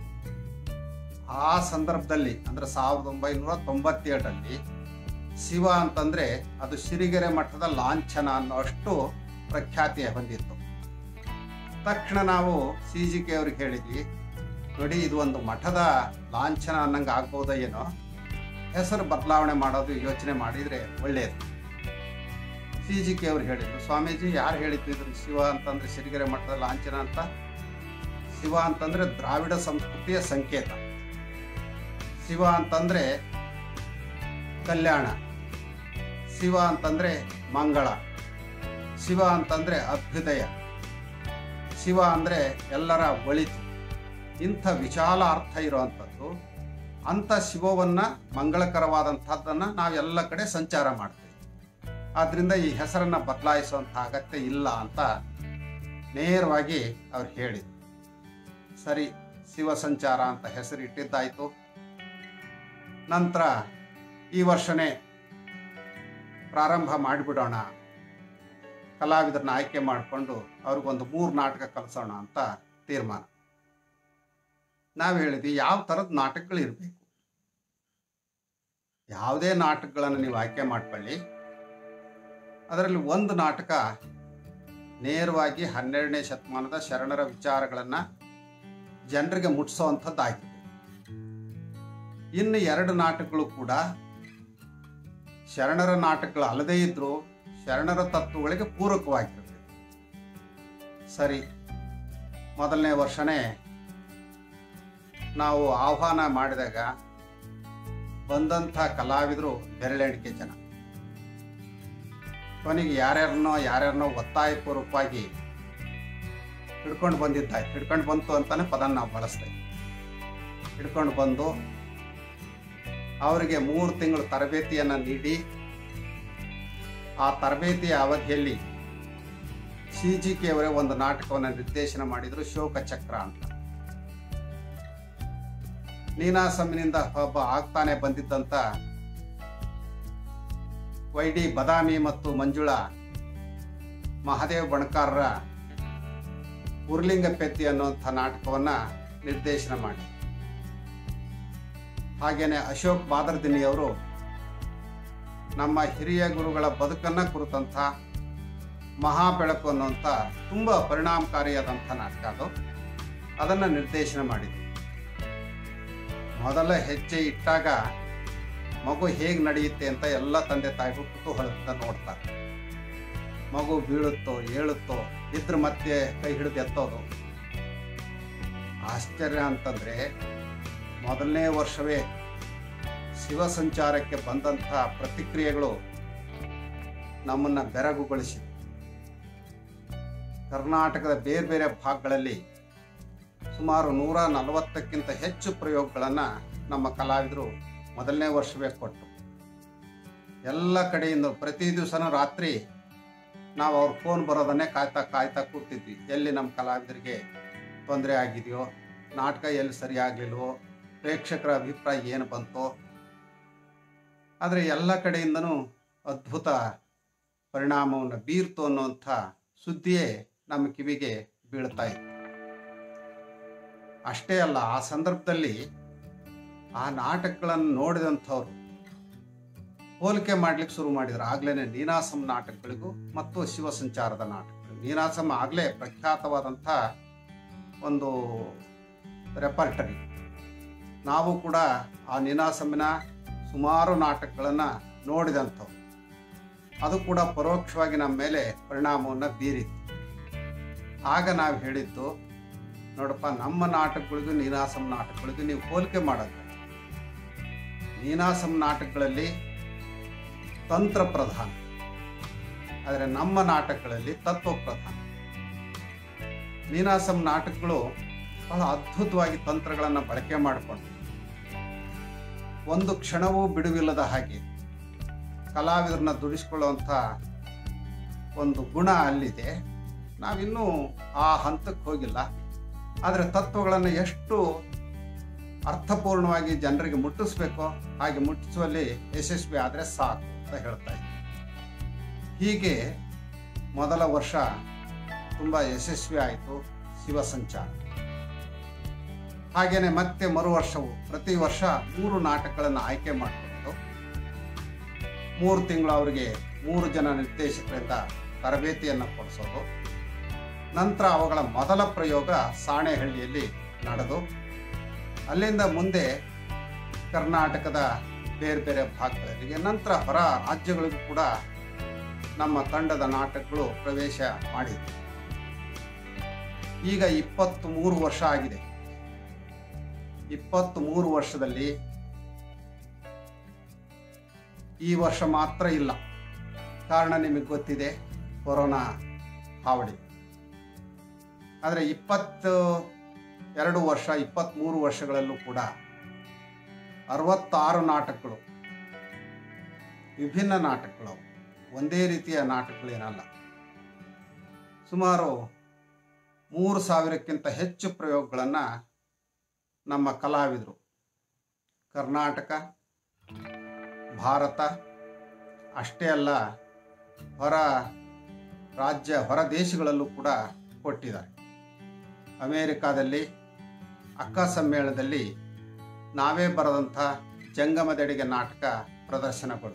ಆ ಸಂದರ್ಭದಲ್ಲಿ ಅಂದರೆ ಸಾವಿರದ ಒಂಬೈನೂರ ತೊಂಬತ್ತೇಳರಲ್ಲಿ ಶಿವ ಅಂತಂದರೆ ಅದು ಸಿರಿಗೆರೆ ಮಠದ ಲಾಂಛನ ಅನ್ನೋ ಅಷ್ಟು ಪ್ರಖ್ಯಾತಿ ಹೊಂದಿತ್ತು. ತಕ್ಷಣ ನಾವು ಸಿ ಜಿ ಕೆ ಅವ್ರಿಗೆ ಹೇಳಿದ್ವಿ, ನೋಡಿ ಇದು ಒಂದು ಮಠದ ಲಾಂಛನ ಅನ್ನಂಗೆ ಆಗ್ಬೋದೋ ಏನೋ, ಹೆಸರು ಬದಲಾವಣೆ ಮಾಡೋದು ಯೋಚನೆ ಮಾಡಿದರೆ ಒಳ್ಳೆಯದು. ಸಿ ಜಿ ಕೆ ಅವ್ರು ಹೇಳಿದ್ರು, ಸ್ವಾಮೀಜಿ ಯಾರು ಹೇಳಿದ್ದು ಇದ್ರ ಶಿವ ಅಂತಂದರೆ ಸಿರಿಗೆರೆ ಮಠದ ಲಾಂಛನ ಅಂತ? ಶಿವ ಅಂತಂದರೆ ದ್ರಾವಿಡ ಸಂಸ್ಕೃತಿಯ ಸಂಕೇತ. ಶಿವ ಅಂತಂದರೆ ಕಲ್ಯಾಣ, ಶಿವ ಅಂತಂದರೆ ಮಂಗಳ, ಶಿವ ಅಂತಂದರೆ ಅಭ್ಯುದಯ, ಶಿವ ಅಂದರೆ ಎಲ್ಲರ ಒಳಿತು. ಇಂಥ ವಿಶಾಲ ಅರ್ಥ ಇರುವಂಥದ್ದು. ಅಂಥ ಶಿವವನ್ನು ಮಂಗಳಕರವಾದಂಥದ್ದನ್ನು ನಾವೆಲ್ಲ ಕಡೆ ಸಂಚಾರ ಮಾಡ್ತೀವಿ. ಆದ್ದರಿಂದ ಈ ಹೆಸರನ್ನು ಬದಲಾಯಿಸುವಂಥ ಅಗತ್ಯ ಇಲ್ಲ ಅಂತ ನೇರವಾಗಿ ಅವ್ರು ಹೇಳಿದರು. ಸರಿ, ಶಿವ ಸಂಚಾರ ಅಂತ ಹೆಸರು ಇಟ್ಟಿದ್ದಾಯಿತು. ನಂತರ ಈ ವರ್ಷನೇ ಪ್ರಾರಂಭ ಮಾಡಿಬಿಡೋಣ, ಕಲಾವಿದರನ್ನ ಆಯ್ಕೆ ಮಾಡಿಕೊಂಡು ಅವ್ರಿಗೊಂದು ಮೂರು ನಾಟಕ ಕಲಿಸೋಣ ಅಂತ ತೀರ್ಮಾನ. ನಾವು ಹೇಳಿದ್ವಿ, ಯಾವ ಥರದ ನಾಟಕಗಳು ಇರಬೇಕು, ಯಾವುದೇ ನಾಟಕಗಳನ್ನು ನೀವು ಆಯ್ಕೆ ಮಾಡ್ಕೊಳ್ಳಿ, ಅದರಲ್ಲಿ ಒಂದು ನಾಟಕ ನೇರವಾಗಿ ಹನ್ನೆರಡನೇ ಶತಮಾನದ ಶರಣರ ವಿಚಾರಗಳನ್ನು ಜನರಿಗೆ ಮುಟ್ಟಿಸೋವಂಥದ್ದಾಗಿದೆ. ಇನ್ನು ಎರಡು ನಾಟಕಗಳು ಕೂಡ ಶರಣರ ನಾಟಕಗಳು ಅಲ್ಲದೇ ಇದ್ದರೂ ಶರಣರ ತತ್ವಗಳಿಗೆ ಪೂರಕವಾಗಿರಬೇಕು. ಸರಿ, ಮೊದಲನೇ ವರ್ಷನೇ ನಾವು ಆಹ್ವಾನ ಮಾಡಿದಾಗ ಬಂದಂಥ ಕಲಾವಿದರು ಬೆರಳೆಣಿಕೆ ಜನ. ಕೊನೆಗೆ ಯಾರ್ಯಾರನ್ನೋ ಯಾರ್ಯಾರನ್ನೋ ಒತ್ತಾಯಪೂರ್ವಕವಾಗಿ ಹಿಡ್ಕೊಂಡು ಬಂದಿದ್ದಾಯ್ತು. ಹಿಡ್ಕೊಂಡು ಬಂತು ಅಂತಾನೆ ಪದ ನಾವು ಬಳಸ್ತೇವೆ. ಹಿಡ್ಕೊಂಡು ಬಂದು ಅವರಿಗೆ ಮೂರು ತಿಂಗಳು ತರಬೇತಿಯನ್ನು ನೀಡಿ, ಆ ತರಬೇತಿಯ ಅವಧಿಯಲ್ಲಿ ಸಿ ಜಿ ಕೆ ಅವರೇ ಒಂದು ನಾಟಕವನ್ನು ನಿರ್ದೇಶನ ಮಾಡಿದರು, ಶೋಕ ಚಕ್ರ ಅಂತ. ನೀನಾಸಂನಿಂದ ಒಬ್ಬ ಆಗ್ತಾನೆ ಬಂದಿದ್ದಂಥ ವೈ ಡಿ ಬದಾಮಿ ಮತ್ತು ಮಂಜುಳಾ ಮಹಾದೇವ್ ಬಣಕಾರರ ಉರ್ಲಿಂಗ ಪೆತ್ತಿ ಅನ್ನುವಂಥ ನಾಟಕವನ್ನು ನಿರ್ದೇಶನ ಮಾಡಿ, ಹಾಗೇನೆ ಅಶೋಕ್ ಬಾದರ್ದಿನಿಯವರು ನಮ್ಮ ಹಿರಿಯ ಗುರುಗಳ ಬದುಕನ್ನು ಕುರಿತಂಥ ಮಹಾಬೆಳಕು ಅನ್ನುವಂಥ ತುಂಬ ಪರಿಣಾಮಕಾರಿಯಾದಂಥ ನಾಟಕ ಅದು, ಅದನ್ನು ನಿರ್ದೇಶನ ಮಾಡಿದರು. ಮೊದಲ ಹೆಜ್ಜೆ ಇಟ್ಟಾಗ ಮಗು ಹೇಗೆ ನಡೆಯುತ್ತೆ ಅಂತ ಎಲ್ಲ ತಂದೆ ತಾಯಿಗಳು ಕುತೂಹಲದಿಂದ ನೋಡ್ತಾರೆ. ಮಗು ಬೀಳುತ್ತೋ ಏಳುತ್ತೋ, ಇದ್ರ ಮತ್ತೆ ಕೈ ಹಿಡಿದು ಎತ್ತೋದು. ಆಶ್ಚರ್ಯ ಅಂತಂದರೆ ಮೊದಲನೇ ವರ್ಷವೇ ಶಿವ ಸಂಚಾರಕ್ಕೆ ಬಂದಂಥ ಪ್ರತಿಕ್ರಿಯೆಗಳು ನಮ್ಮನ್ನು ಬೆರಗುಗೊಳಿಸಿ, ಕರ್ನಾಟಕದ ಬೇರೆ ಬೇರೆ ಭಾಗಗಳಲ್ಲಿ ಸುಮಾರು ನೂರ ನಲವತ್ತಕ್ಕಿಂತ ಹೆಚ್ಚು ಪ್ರಯೋಗಗಳನ್ನು ನಮ್ಮ ಕಲಾವಿದರು ಮೊದಲನೇ ವರ್ಷವೇ ಕೊಟ್ಟು, ಎಲ್ಲ ಕಡೆಯಿಂದ ಪ್ರತಿ ದಿವಸನೂ ರಾತ್ರಿ ನಾವು ಅವ್ರ ಫೋನ್ ಬರೋದನ್ನೇ ಕಾಯ್ತಾ ಕಾಯ್ತಾ ಕೂತಿದ್ವಿ. ಎಲ್ಲಿ ನಮ್ಮ ಕಲಾವಿದರಿಗೆ ತೊಂದರೆ ಆಗಿದೆಯೋ, ನಾಟಕ ಎಲ್ಲಿ ಸರಿಯಾಗಲಿಲ್ವೋ, ಪ್ರೇಕ್ಷಕರ ಅಭಿಪ್ರಾಯ ಏನು ಬಂತೋ. ಆದರೆ ಎಲ್ಲ ಕಡೆಯಿಂದನೂ ಅದ್ಭುತ ಪರಿಣಾಮವನ್ನು ಬೀರ್ತು ಅನ್ನುವಂಥ ಸುದ್ದಿಯೇ ನಮ್ಮ ಕಿವಿಗೆ ಬೀಳ್ತಾ ಇತ್ತು. ಅಷ್ಟೇ ಅಲ್ಲ, ಆ ಸಂದರ್ಭದಲ್ಲಿ ಆ ನಾಟಕಗಳನ್ನು ನೋಡಿದಂಥವ್ರು ಹೋಲಿಕೆ ಮಾಡ್ಲಿಕ್ಕೆ ಶುರು ಮಾಡಿದ್ರು. ಆಗ್ಲೇ ನೀನಾಸಂ ನಾಟಕಗಳಿಗೂ ಮತ್ತು ಶಿವ ಸಂಚಾರದ ನಾಟಕಗಳು. ನೀನಾಸಂ ಆಗಲೇ ಪ್ರಖ್ಯಾತವಾದಂಥ ಒಂದು ರೆಪರ್ಟರಿ. ನಾವು ಕೂಡ ಆ ನೀನಾಸಂನ ಸುಮಾರು ನಾಟಕಗಳನ್ನು ನೋಡಿದಂಥವು. ಅದು ಕೂಡ ಪರೋಕ್ಷವಾಗಿ ನಮ್ಮ ಮೇಲೆ ಪರಿಣಾಮವನ್ನು ಬೀರಿತ್ತು. ಆಗ ನಾವು ಹೇಳಿದ್ದು, ನೋಡಪ್ಪ, ನಮ್ಮ ನಾಟಕಗಳಿಗೂ ನೀನಾಸಂ ನಾಟಕಗಳಿಗೂ ನೀವು ಹೋಲಿಕೆ ಮಾಡೋದು. ನೀನಾಸಂ ನಾಟಕಗಳಲ್ಲಿ ತಂತ್ರ ಪ್ರಧಾನ, ಆದರೆ ನಮ್ಮ ನಾಟಕಗಳಲ್ಲಿ ತತ್ವ ಪ್ರಧಾನ. ನೀನಾಸಂ ನಾಟಕಗಳು ಬಹಳ ಅದ್ಭುತವಾಗಿ ತಂತ್ರಗಳನ್ನು ಬಳಕೆ ಮಾಡಿಕೊಂಡು ಒಂದು ಕ್ಷಣವೂ ಬಿಡುವಿಲ್ಲದ ಹಾಗೆ ಕಲಾವಿದರನ್ನ ದುಡಿಸ್ಕೊಳ್ಳುವಂಥ ಒಂದು ಗುಣ ಅಲ್ಲಿದೆ. ನಾವಿನ್ನೂ ಆ ಹಂತಕ್ಕೆ ಹೋಗಿಲ್ಲ. ಆದರೆ ತತ್ವಗಳನ್ನು ಎಷ್ಟು ಅರ್ಥಪೂರ್ಣವಾಗಿ ಜನರಿಗೆ ಮುಟ್ಟಿಸ್ಬೇಕೋ ಹಾಗೆ ಮುಟ್ಟಿಸುವಲ್ಲಿ ಯಶಸ್ವಿ ಆದರೆ ಸಾಕು ಅಂತ ಹೇಳ್ತಾ ಇದ್ದೆ. ಹೀಗೆ ಮೊದಲ ವರ್ಷ ತುಂಬ ಯಶಸ್ವಿ ಆಯಿತು ಶಿವ ಸಂಚಾರ. ಹಾಗೇನೆ ಮತ್ತೆ ಮರು ವರ್ಷವು ಪ್ರತಿ ವರ್ಷ ಮೂರು ನಾಟಕಗಳನ್ನು ಆಯ್ಕೆ ಮಾಡಿಕೊಂಡು ಮೂರು ತಿಂಗಳು ಅವರಿಗೆ ಮೂರು ಜನ ನಿರ್ದೇಶಕರಿಂದ ತರಬೇತಿಯನ್ನು ಕೊಡಿಸೋದು. ನಂತರ ಅವುಗಳ ಮೊದಲ ಪ್ರಯೋಗ ಸಾಣೆಹಳ್ಳಿಯಲ್ಲಿ ನಡೆದು, ಅಲ್ಲಿಂದ ಮುಂದೆ ಕರ್ನಾಟಕದ ಬೇರೆ ಬೇರೆ ಭಾಗಗಳಿಗೆ, ನಂತರ ಹೊರ ರಾಜ್ಯಗಳಿಗೂ ಕೂಡ ನಮ್ಮ ತಂಡದ ನಾಟಕಗಳು ಪ್ರವೇಶ ಮಾಡಿದ್ವು. ಈಗ ಇಪ್ಪತ್ತ್ಮೂರು ವರ್ಷ ಆಗಿದೆ. ಇಪ್ಪತ್ತ್ಮೂರು ವರ್ಷದಲ್ಲಿ ಈ ವರ್ಷ ಮಾತ್ರ ಇಲ್ಲ. ಕಾರಣ ನಿಮಗೆ ಗೊತ್ತಿದೆ, ಕೊರೋನಾ ಹಾವಳಿ. ಆದರೆ ಇಪ್ಪತ್ತು ಎರಡು ವರ್ಷ ಇಪ್ಪತ್ತ್ಮೂರು ವರ್ಷಗಳಲ್ಲೂ ಕೂಡ ಅರವತ್ತಾರು ನಾಟಕಗಳು, ವಿಭಿನ್ನ ನಾಟಕಗಳು, ಒಂದೇ ರೀತಿಯ ನಾಟಕಗಳೇನಲ್ಲ. ಸುಮಾರು ಮೂರು ಸಾವಿರಕ್ಕಿಂತ ಹೆಚ್ಚು ಪ್ರಯೋಗಗಳನ್ನು ನಮ್ಮ ಕಲಾವಿದರು ಕರ್ನಾಟಕ, ಭಾರತ ಅಷ್ಟೇ ಅಲ್ಲ, ಹೊರ ರಾಜ್ಯ ಹೊರ ದೇಶಗಳಲ್ಲೂ ಕೂಡ ಕೊಟ್ಟಿದ್ದಾರೆ. ಅಮೇರಿಕಾದಲ್ಲಿ ಅಕ್ಕ ಸಮ್ಮೇಳನದಲ್ಲಿ ನಾವೇ ಬರೆದಂಥ ಜಂಗಮದೆಡೆಗೆ ನಾಟಕ ಪ್ರದರ್ಶನಗಳು.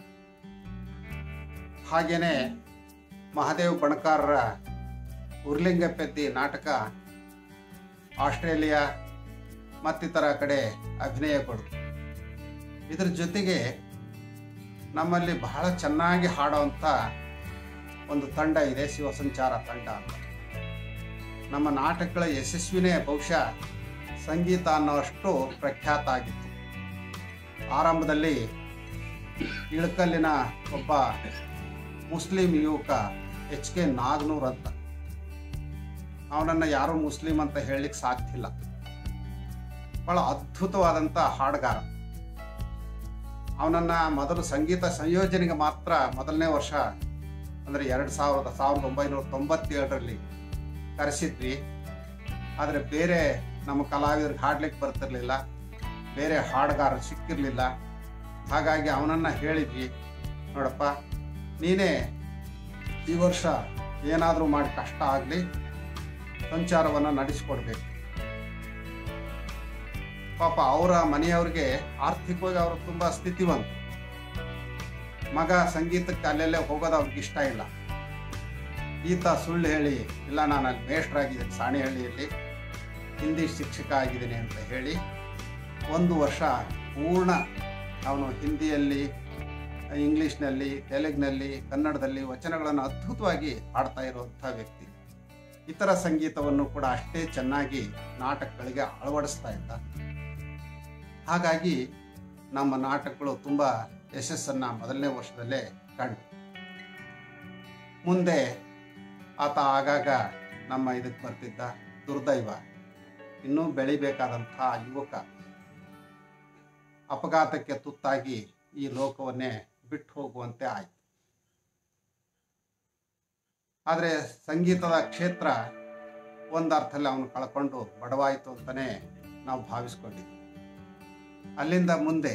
ಹಾಗೆಯೇ ಮಹಾದೇವ್ ಬಣಕಾರರ ಉರ್ಲಿಂಗಪೆದ್ದಿ ನಾಟಕ ಆಸ್ಟ್ರೇಲಿಯಾ ಮತ್ತಿತರ ಕಡೆ ಅಭಿನಯಗಳು. ಇದರ ಜೊತೆಗೆ ನಮ್ಮಲ್ಲಿ ಬಹಳ ಚೆನ್ನಾಗಿ ಹಾಡುವಂಥ ಒಂದು ತಂಡ ಇದೆ, ಶಿವಸಂಚಾರ ತಂಡ ಅಂತ. ನಮ್ಮ ನಾಟಕಗಳ ಯಶಸ್ವಿನೇ ಬಹುಶಃ ಸಂಗೀತ ಅನ್ನೋಷ್ಟು ಪ್ರಖ್ಯಾತ ಆಗಿತ್ತು. ಆರಂಭದಲ್ಲಿ ಇಳಕಲ್ಲಿನ ಒಬ್ಬ ಮುಸ್ಲಿಂ ಯುವಕ ಎಚ್ ಕೆ ನಾಗನೂರ್ ಅಂತ, ಅವನನ್ನು ಯಾರೂ ಮುಸ್ಲಿಂ ಅಂತ ಹೇಳಲಿಕ್ಕೆ ಸಾಧ್ಯ ಇಲ್ಲ. ಬಹಳ ಅದ್ಭುತವಾದಂಥ ಹಾಡುಗಾರ. ಅವನನ್ನು ಮೊದಲು ಸಂಗೀತ ಸಂಯೋಜನೆಗೆ ಮಾತ್ರ ಮೊದಲನೇ ವರ್ಷ ಅಂದರೆ ಎರಡು ಸಾವಿರದ ಸಾವಿರದ ಒಂಬೈನೂರ ತೊಂಬತ್ತೇಳರಲ್ಲಿ ಕರೆಸಿದ್ವಿ. ಆದರೆ ಬೇರೆ ನಮ್ಮ ಕಲಾವಿದರಿಗೆ ಹಾಡ್ಲಿಕ್ಕೆ ಬರ್ತಿರ್ಲಿಲ್ಲ, ಬೇರೆ ಹಾಡುಗಾರರು ಸಿಕ್ಕಿರಲಿಲ್ಲ. ಹಾಗಾಗಿ ಅವನನ್ನು ಹೇಳಿದ್ವಿ, ನೋಡಪ್ಪ ನೀನೇ ಈ ವರ್ಷ ಏನಾದರೂ ಮಾಡಿ ಕಷ್ಟ ಆಗಲಿ ಸಂಚಾರವನ್ನು ನಡೆಸಿಕೊಡ್ಬೇಕು. ಪಾಪ ಅವರ ಮನೆಯವ್ರಿಗೆ ಆರ್ಥಿಕವಾಗಿ ಅವರು ತುಂಬ ಸ್ಥಿತಿವಂತ. ಮಗ ಸಂಗೀತಕ್ಕೆ ಅಲ್ಲೆಲ್ಲೇ ಹೋಗೋದು ಅವ್ರಿಗೆ ಇಷ್ಟ ಇಲ್ಲ. ಈತ ಸುಳ್ಳು ಹೇಳಿ, ಇಲ್ಲ ನಾನು ಅಲ್ಲಿ ಮೇಷ್ಟ್ರಾಗಿದ್ದೀನಿ ಸಾಣೆಹಳ್ಳಿಯಲ್ಲಿ, ಹಿಂದಿ ಶಿಕ್ಷಕ ಆಗಿದ್ದೀನಿ ಅಂತ ಹೇಳಿ ಒಂದು ವರ್ಷ ಪೂರ್ಣ ಅವನು ಹಿಂದಿಯಲ್ಲಿ, ಇಂಗ್ಲೀಷ್ನಲ್ಲಿ, ತೆಲುಗಿನಲ್ಲಿ, ಕನ್ನಡದಲ್ಲಿ ವಚನಗಳನ್ನು ಅದ್ಭುತವಾಗಿ ಹಾಡ್ತಾ ಇರುವಂಥ ವ್ಯಕ್ತಿ. ಇತರ ಸಂಗೀತವನ್ನು ಕೂಡ ಅಷ್ಟೇ ಚೆನ್ನಾಗಿ ನಾಟಕಗಳಿಗೆ ಅಳವಡಿಸ್ತಾ ಇದ್ದ. ಹಾಗಾಗಿ ನಮ್ಮ ನಾಟಕಗಳು ತುಂಬ ಯಶಸ್ಸನ್ನು ಮೊದಲನೇ ವರ್ಷದಲ್ಲೇ ಕಂಡು. ಮುಂದೆ ಆತ ಆಗಾಗ ನಮ್ಮ ಇದಕ್ಕೆ ಬರ್ತಿದ್ದ. ದುರ್ದೈವ, ಇನ್ನೂ ಬೆಳಿಬೇಕಾದಂಥ ಯುವಕ ಅಪಘಾತಕ್ಕೆ ತುತ್ತಾಗಿ ಈ ಲೋಕವನ್ನೇ ಬಿಟ್ಟು ಹೋಗುವಂತೆ ಆಯಿತು. ಆದರೆ ಸಂಗೀತದ ಕ್ಷೇತ್ರ ಒಂದರ್ಥದಲ್ಲಿ ಅವನು ಕಳ್ಕೊಂಡು ಬಡವಾಯಿತು ಅಂತಲೇ ನಾವು ಭಾವಿಸ್ಕೊಂಡಿದ್ವಿ. ಅಲ್ಲಿಂದ ಮುಂದೆ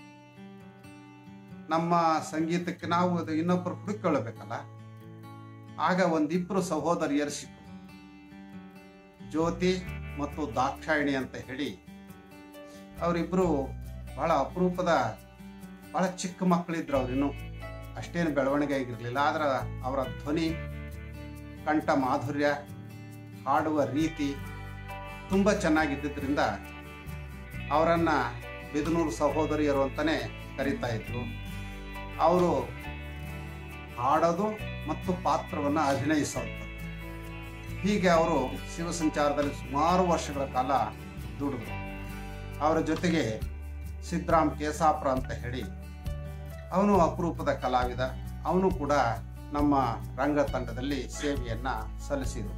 ನಮ್ಮ ಸಂಗೀತಕ್ಕೆ ನಾವು ಅದು ಇನ್ನೊಬ್ಬರು ಹುಡುಕೊಳ್ಳಬೇಕಲ್ಲ. ಆಗ ಒಂದಿಬ್ಬರು ಸಹೋದರಿಯರು ಸಿಕ್ಕರು, ಜ್ಯೋತಿ ಮತ್ತು ದಾಕ್ಷಾಯಿಣಿ ಅಂತ ಹೇಳಿ. ಅವರಿಬ್ಬರು ಬಹಳ ಅಪರೂಪದ, ಬಹಳ ಚಿಕ್ಕ ಮಕ್ಕಳಿದ್ರು. ಅವರಿನ್ನೂ ಅಷ್ಟೇನು ಬೆಳವಣಿಗೆ ಆಗಿರಲಿಲ್ಲ. ಆದರೆ ಅವರ ಧ್ವನಿ, ಕಂಠ ಮಾಧುರ್ಯ, ಹಾಡುವ ರೀತಿ ತುಂಬ ಚೆನ್ನಾಗಿದ್ದರಿಂದ ಅವರನ್ನು ಬಿದನೂರು ಸಹೋದರಿಯರು ಅಂತಲೇ ಕರೀತಾ ಇದ್ರು. ಅವರು ಹಾಡೋದು ಮತ್ತು ಪಾತ್ರವನ್ನು ಅಭಿನಯಿಸೋದು. ಹೀಗೆ ಅವರು ಶಿವಸಂಚಾರದಲ್ಲಿ ಸುಮಾರು ವರ್ಷಗಳ ಕಾಲ ದುಡಿದ್ರು. ಅವರ ಜೊತೆಗೆ ಸಿದ್ರಾಮ್ ಕೇಸಾಪುರ ಅಂತ ಹೇಳಿ, ಅವನು ಅಪರೂಪದ ಕಲಾವಿದ. ಅವನು ಕೂಡ ನಮ್ಮ ರಂಗತಂಡದಲ್ಲಿ ಸೇವೆಯನ್ನು ಸಲ್ಲಿಸಿದರು.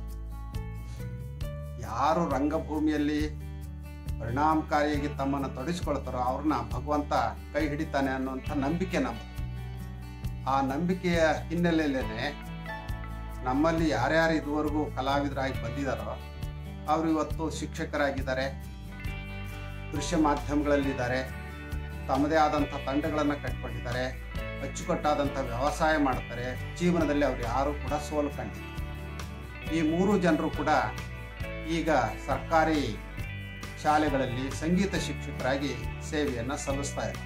ಯಾರು ರಂಗಭೂಮಿಯಲ್ಲಿ ಪರಿಣಾಮಕಾರಿಯಾಗಿ ತಮ್ಮನ್ನು ತೊಡಗಿಸ್ಕೊಳ್ತಾರೋ ಅವ್ರನ್ನ ಭಗವಂತ ಕೈ ಹಿಡಿತಾನೆ ಅನ್ನುವಂಥ ನಂಬಿಕೆ ನಮ್ಮದು. ಆ ನಂಬಿಕೆಯ ಹಿನ್ನೆಲೆಯಲ್ಲೇ ನಮ್ಮಲ್ಲಿ ಯಾರ್ಯಾರು ಇದುವರೆಗೂ ಕಲಾವಿದರಾಗಿ ಬಂದಿದ್ದಾರೋ ಅವರು ಇವತ್ತು ಶಿಕ್ಷಕರಾಗಿದ್ದಾರೆ, ದೃಶ್ಯ ಮಾಧ್ಯಮಗಳಲ್ಲಿದ್ದಾರೆ, ತಮ್ಮದೇ ಆದಂಥ ತಂಡಗಳನ್ನು ಕಟ್ಕೊಂಡಿದ್ದಾರೆ, ಅಚ್ಚುಕಟ್ಟಾದಂಥ ವ್ಯವಸಾಯ ಮಾಡ್ತಾರೆ. ಜೀವನದಲ್ಲಿ ಅವರು ಯಾರೂ ಕೂಡ ಸೋಲು ಕಂಡಿಲ್ಲ. ಈ ಮೂರು ಜನರು ಕೂಡ ಈಗ ಸರ್ಕಾರಿ ಶಾಲೆಗಳಲ್ಲಿ ಸಂಗೀತ ಶಿಕ್ಷಕರಾಗಿ ಸೇವೆಯನ್ನು ಸಲ್ಲಿಸ್ತಾ ಇದ್ದಾರೆ.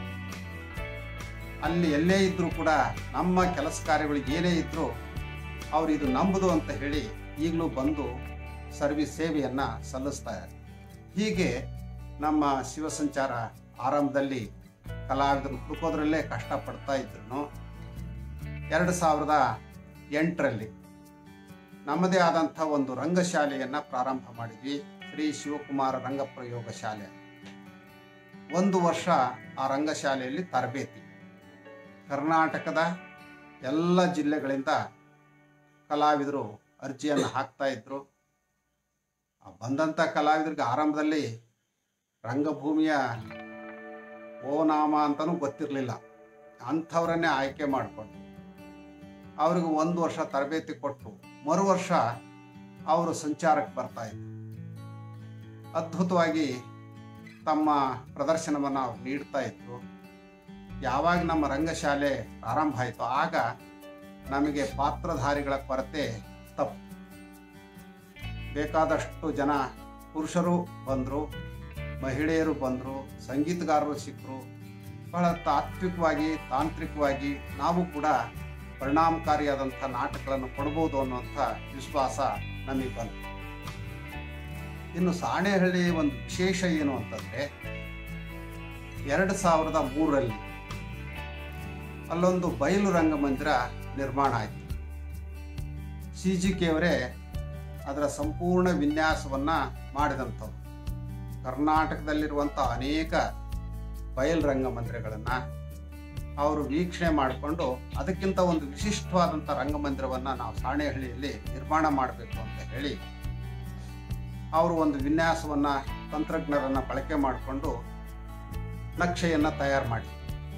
ಅಲ್ಲಿ ಎಲ್ಲೇ ಇದ್ದರೂ ಕೂಡ ನಮ್ಮ ಕೆಲಸ ಕಾರ್ಯಗಳಿಗೆ ಏನೇ ಇದ್ದರೂ ಅವರು ಇದು ನಂಬುದು ಅಂತ ಹೇಳಿ ಈಗಲೂ ಬಂದು ಸರ್ವಿಸ್ ಸೇವೆಯನ್ನು ಸಲ್ಲಿಸ್ತಾ ಇದ್ದಾರೆ. ಹೀಗೆ ನಮ್ಮ ಶಿವಸಂಚಾರ ಆರಂಭದಲ್ಲಿ ಕಲಾವಿದರು ಹುಡುಕೋದ್ರಲ್ಲೇ ಕಷ್ಟಪಡ್ತಾ ಇದ್ರು. ಎರಡು ಸಾವಿರದ ಎಂಟರಲ್ಲಿ ನಮ್ಮದೇ ಆದಂಥ ಒಂದು ರಂಗಶಾಲೆಯನ್ನು ಪ್ರಾರಂಭ ಮಾಡಿದ್ವಿ. ಶ್ರೀ ಶಿವಕುಮಾರ ರಂಗಪ್ರಯೋಗ ಶಾಲೆ. ಒಂದು ವರ್ಷ ಆ ರಂಗಶಾಲೆಯಲ್ಲಿ ತರಬೇತಿ. ಕರ್ನಾಟಕದ ಎಲ್ಲ ಜಿಲ್ಲೆಗಳಿಂದ ಕಲಾವಿದರು ಅರ್ಜಿಯನ್ನು ಹಾಕ್ತಾ ಇದ್ರು. ಬಂದಂಥ ಕಲಾವಿದರಿಗೆ ಆರಂಭದಲ್ಲಿ ರಂಗಭೂಮಿಯ ಓನಾಮ ಅಂತಲೂ ಗೊತ್ತಿರಲಿಲ್ಲ. ಅಂಥವ್ರನ್ನೇ ಆಯ್ಕೆ ಮಾಡಿಕೊಂಡು ಅವ್ರಿಗೆ ಒಂದು ವರ್ಷ ತರಬೇತಿ ಕೊಟ್ಟು ಮರು ವರ್ಷ ಅವರು ಸಂಚಾರಕ್ಕೆ ಬರ್ತಾಯಿದ್ರು. ಅದ್ಭುತವಾಗಿ ತಮ್ಮ ಪ್ರದರ್ಶನವನ್ನು ಅವ್ರು ನೀಡ್ತಾ ಇದ್ರು. ಯಾವಾಗ ನಮ್ಮ ರಂಗಶಾಲೆ ಪ್ರಾರಂಭ ಆಯಿತು ಆಗ ನಮಗೆ ಪಾತ್ರಧಾರಿಗಳ ಕೊರತೆ ತಪ್ಪು. ಬೇಕಾದಷ್ಟು ಜನ ಪುರುಷರು ಬಂದರು, ಮಹಿಳೆಯರು ಬಂದರು, ಸಂಗೀತಗಾರರು ಸಿಕ್ಕರು. ಬಹಳ ತಾತ್ವಿಕವಾಗಿ ತಾಂತ್ರಿಕವಾಗಿ ನಾವು ಕೂಡ ಪರಿಣಾಮಕಾರಿಯಾದಂಥ ನಾಟಕಗಳನ್ನು ಕೊಡ್ಬೋದು ಅನ್ನೋಂಥ ವಿಶ್ವಾಸ ನಮಗೆ ಬಂತು. ಇನ್ನು ಸಾಣೇಹಳ್ಳಿ ಒಂದು ವಿಶೇಷ ಏನು ಅಂತಂದರೆ, ಎರಡು ಸಾವಿರದ ಮೂರರಲ್ಲಿ ಅಲ್ಲೊಂದು ಬಯಲು ರಂಗಮಂದಿರ ನಿರ್ಮಾಣ ಆಯಿತು. ಸಿ ಜಿ ಕೆ ಅವರೇ ಅದರ ಸಂಪೂರ್ಣ ವಿನ್ಯಾಸವನ್ನು ಮಾಡಿದಂಥವ್ರು. ಕರ್ನಾಟಕದಲ್ಲಿರುವಂಥ ಅನೇಕ ಬಯಲು ರಂಗಮಂದಿರಗಳನ್ನು ಅವರು ವೀಕ್ಷಣೆ ಮಾಡಿಕೊಂಡು ಅದಕ್ಕಿಂತ ಒಂದು ವಿಶಿಷ್ಟವಾದಂಥ ರಂಗಮಂದಿರವನ್ನು ನಾವು ಸಾಣೇಹಳ್ಳಿಯಲ್ಲಿ ನಿರ್ಮಾಣ ಮಾಡಬೇಕು ಅಂತ ಹೇಳಿ ಅವರು ಒಂದು ವಿನ್ಯಾಸವನ್ನು ತಂತ್ರಜ್ಞರನ್ನು ಬಳಕೆ ಮಾಡಿಕೊಂಡು ನಕ್ಷೆಯನ್ನು ತಯಾರು ಮಾಡಿ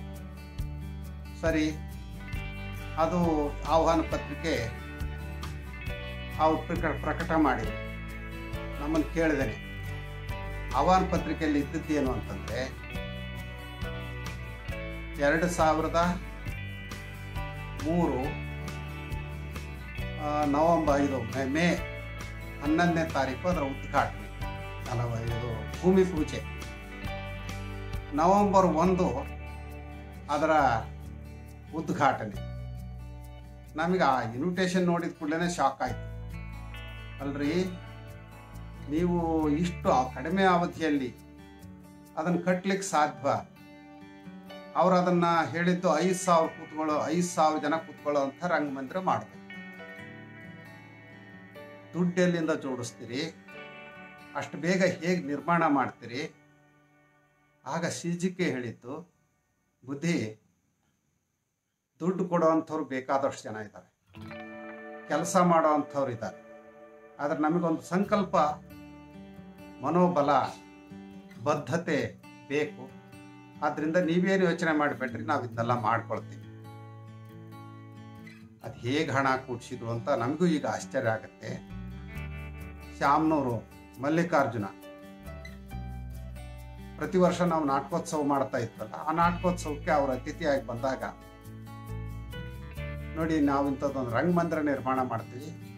ಸರಿ ಅದು ಆಹ್ವಾನ ಪತ್ರಿಕೆ ಅವ್ರು ಪ್ರಕಟ ಪ್ರಕಟ ಮಾಡಿದರು. ನಮ್ಮನ್ನು ಕೇಳಿದ್ದೇನೆ, ಆಹ್ವಾನ ಪತ್ರಿಕೆಯಲ್ಲಿ ಇದ್ದದ್ದೇನು ಅಂತಂದರೆ, ಎರಡು ಸಾವಿರದ ಮೂರು ನವಂಬರ್ ಇದು ಮೇ ಹನ್ನೊಂದನೇ ತಾರೀಕು ಅದರ ಉದ್ಘಾಟನೆ, ಅಲ್ಲ ಇದು ಭೂಮಿ ಪೂಜೆ. ನವಂಬರ್ ಒಂದು ಅದರ ಉದ್ಘಾಟನೆ. ನಮಗೆ ಆ ಇನ್ವಿಟೇಷನ್ ನೋಡಿದ ಕೂಡಲೇ ಶಾಕ್ ಆಯಿತು. ಅಲ್ರಿ, ನೀವು ಇಷ್ಟು ಕಡಿಮೆ ಅವಧಿಯಲ್ಲಿ ಅದನ್ನು ಕಟ್ಟಲಿಕ್ಕೆ ಸಾಧ್ಯ? ಅವ್ರು ಅದನ್ನು ಹೇಳಿದ್ದು ಐದು ಸಾವಿರ ಕೂತ್ಕೊಳ್ಳೋ ಐದು ಸಾವಿರ ಜನ ಕೂತ್ಕೊಳ್ಳೋ ಅಂಥ ರಂಗಮಂದಿರ ಮಾಡಬೇಕು. ದುಡ್ಡು ಎಲ್ಲಿಂದ ಜೋಡಿಸ್ತೀರಿ? ಅಷ್ಟು ಬೇಗ ಹೇಗೆ ನಿರ್ಮಾಣ ಮಾಡ್ತೀರಿ? ಆಗ ಸಿ ಜಿ ಕೆ ಹೇಳಿದ್ದು, ಬುದ್ಧಿ, ದುಡ್ಡು ಕೊಡೋ ಅಂಥವ್ರು ಬೇಕಾದಷ್ಟು ಜನ ಇದ್ದಾರೆ, ಕೆಲಸ ಮಾಡೋ ಅಂಥವ್ರು ಇದ್ದಾರೆ. ಆದರೆ ನಮಗೊಂದು ಸಂಕಲ್ಪ, ಮನೋಬಲ, ಬದ್ಧತೆ ಬೇಕು. ಆದ್ದರಿಂದ ನೀವೇನು ಯೋಚನೆ ಮಾಡಿಬಿಟ್ರಿ, ನಾವು ಇದನ್ನೆಲ್ಲ ಮಾಡ್ಕೊಳ್ತೀವಿ. ಅದು ಹೇಗೆ ಹಣ ಕೂಡಿಸಿದ್ರು ಅಂತ ನಮಗೂ ಈಗ ಆಶ್ಚರ್ಯ ಆಗುತ್ತೆ. ಶ್ಯಾಮ್ನವರು ಮಲ್ಲಿಕಾರ್ಜುನ ಪ್ರತಿ ವರ್ಷ ನಾವು ನಾಟಕೋತ್ಸವ ಮಾಡ್ತಾ ಇದ್ವಲ್ಲ, ಆ ನಾಟಕೋತ್ಸವಕ್ಕೆ ಅವರು ಅತಿಥಿಯಾಗಿ ಬಂದಾಗ, ನೋಡಿ ನಾವು ಇಂಥದ್ದೊಂದು ರಂಗಮಂದಿರ ನಿರ್ಮಾಣ ಮಾಡ್ತೀವಿ,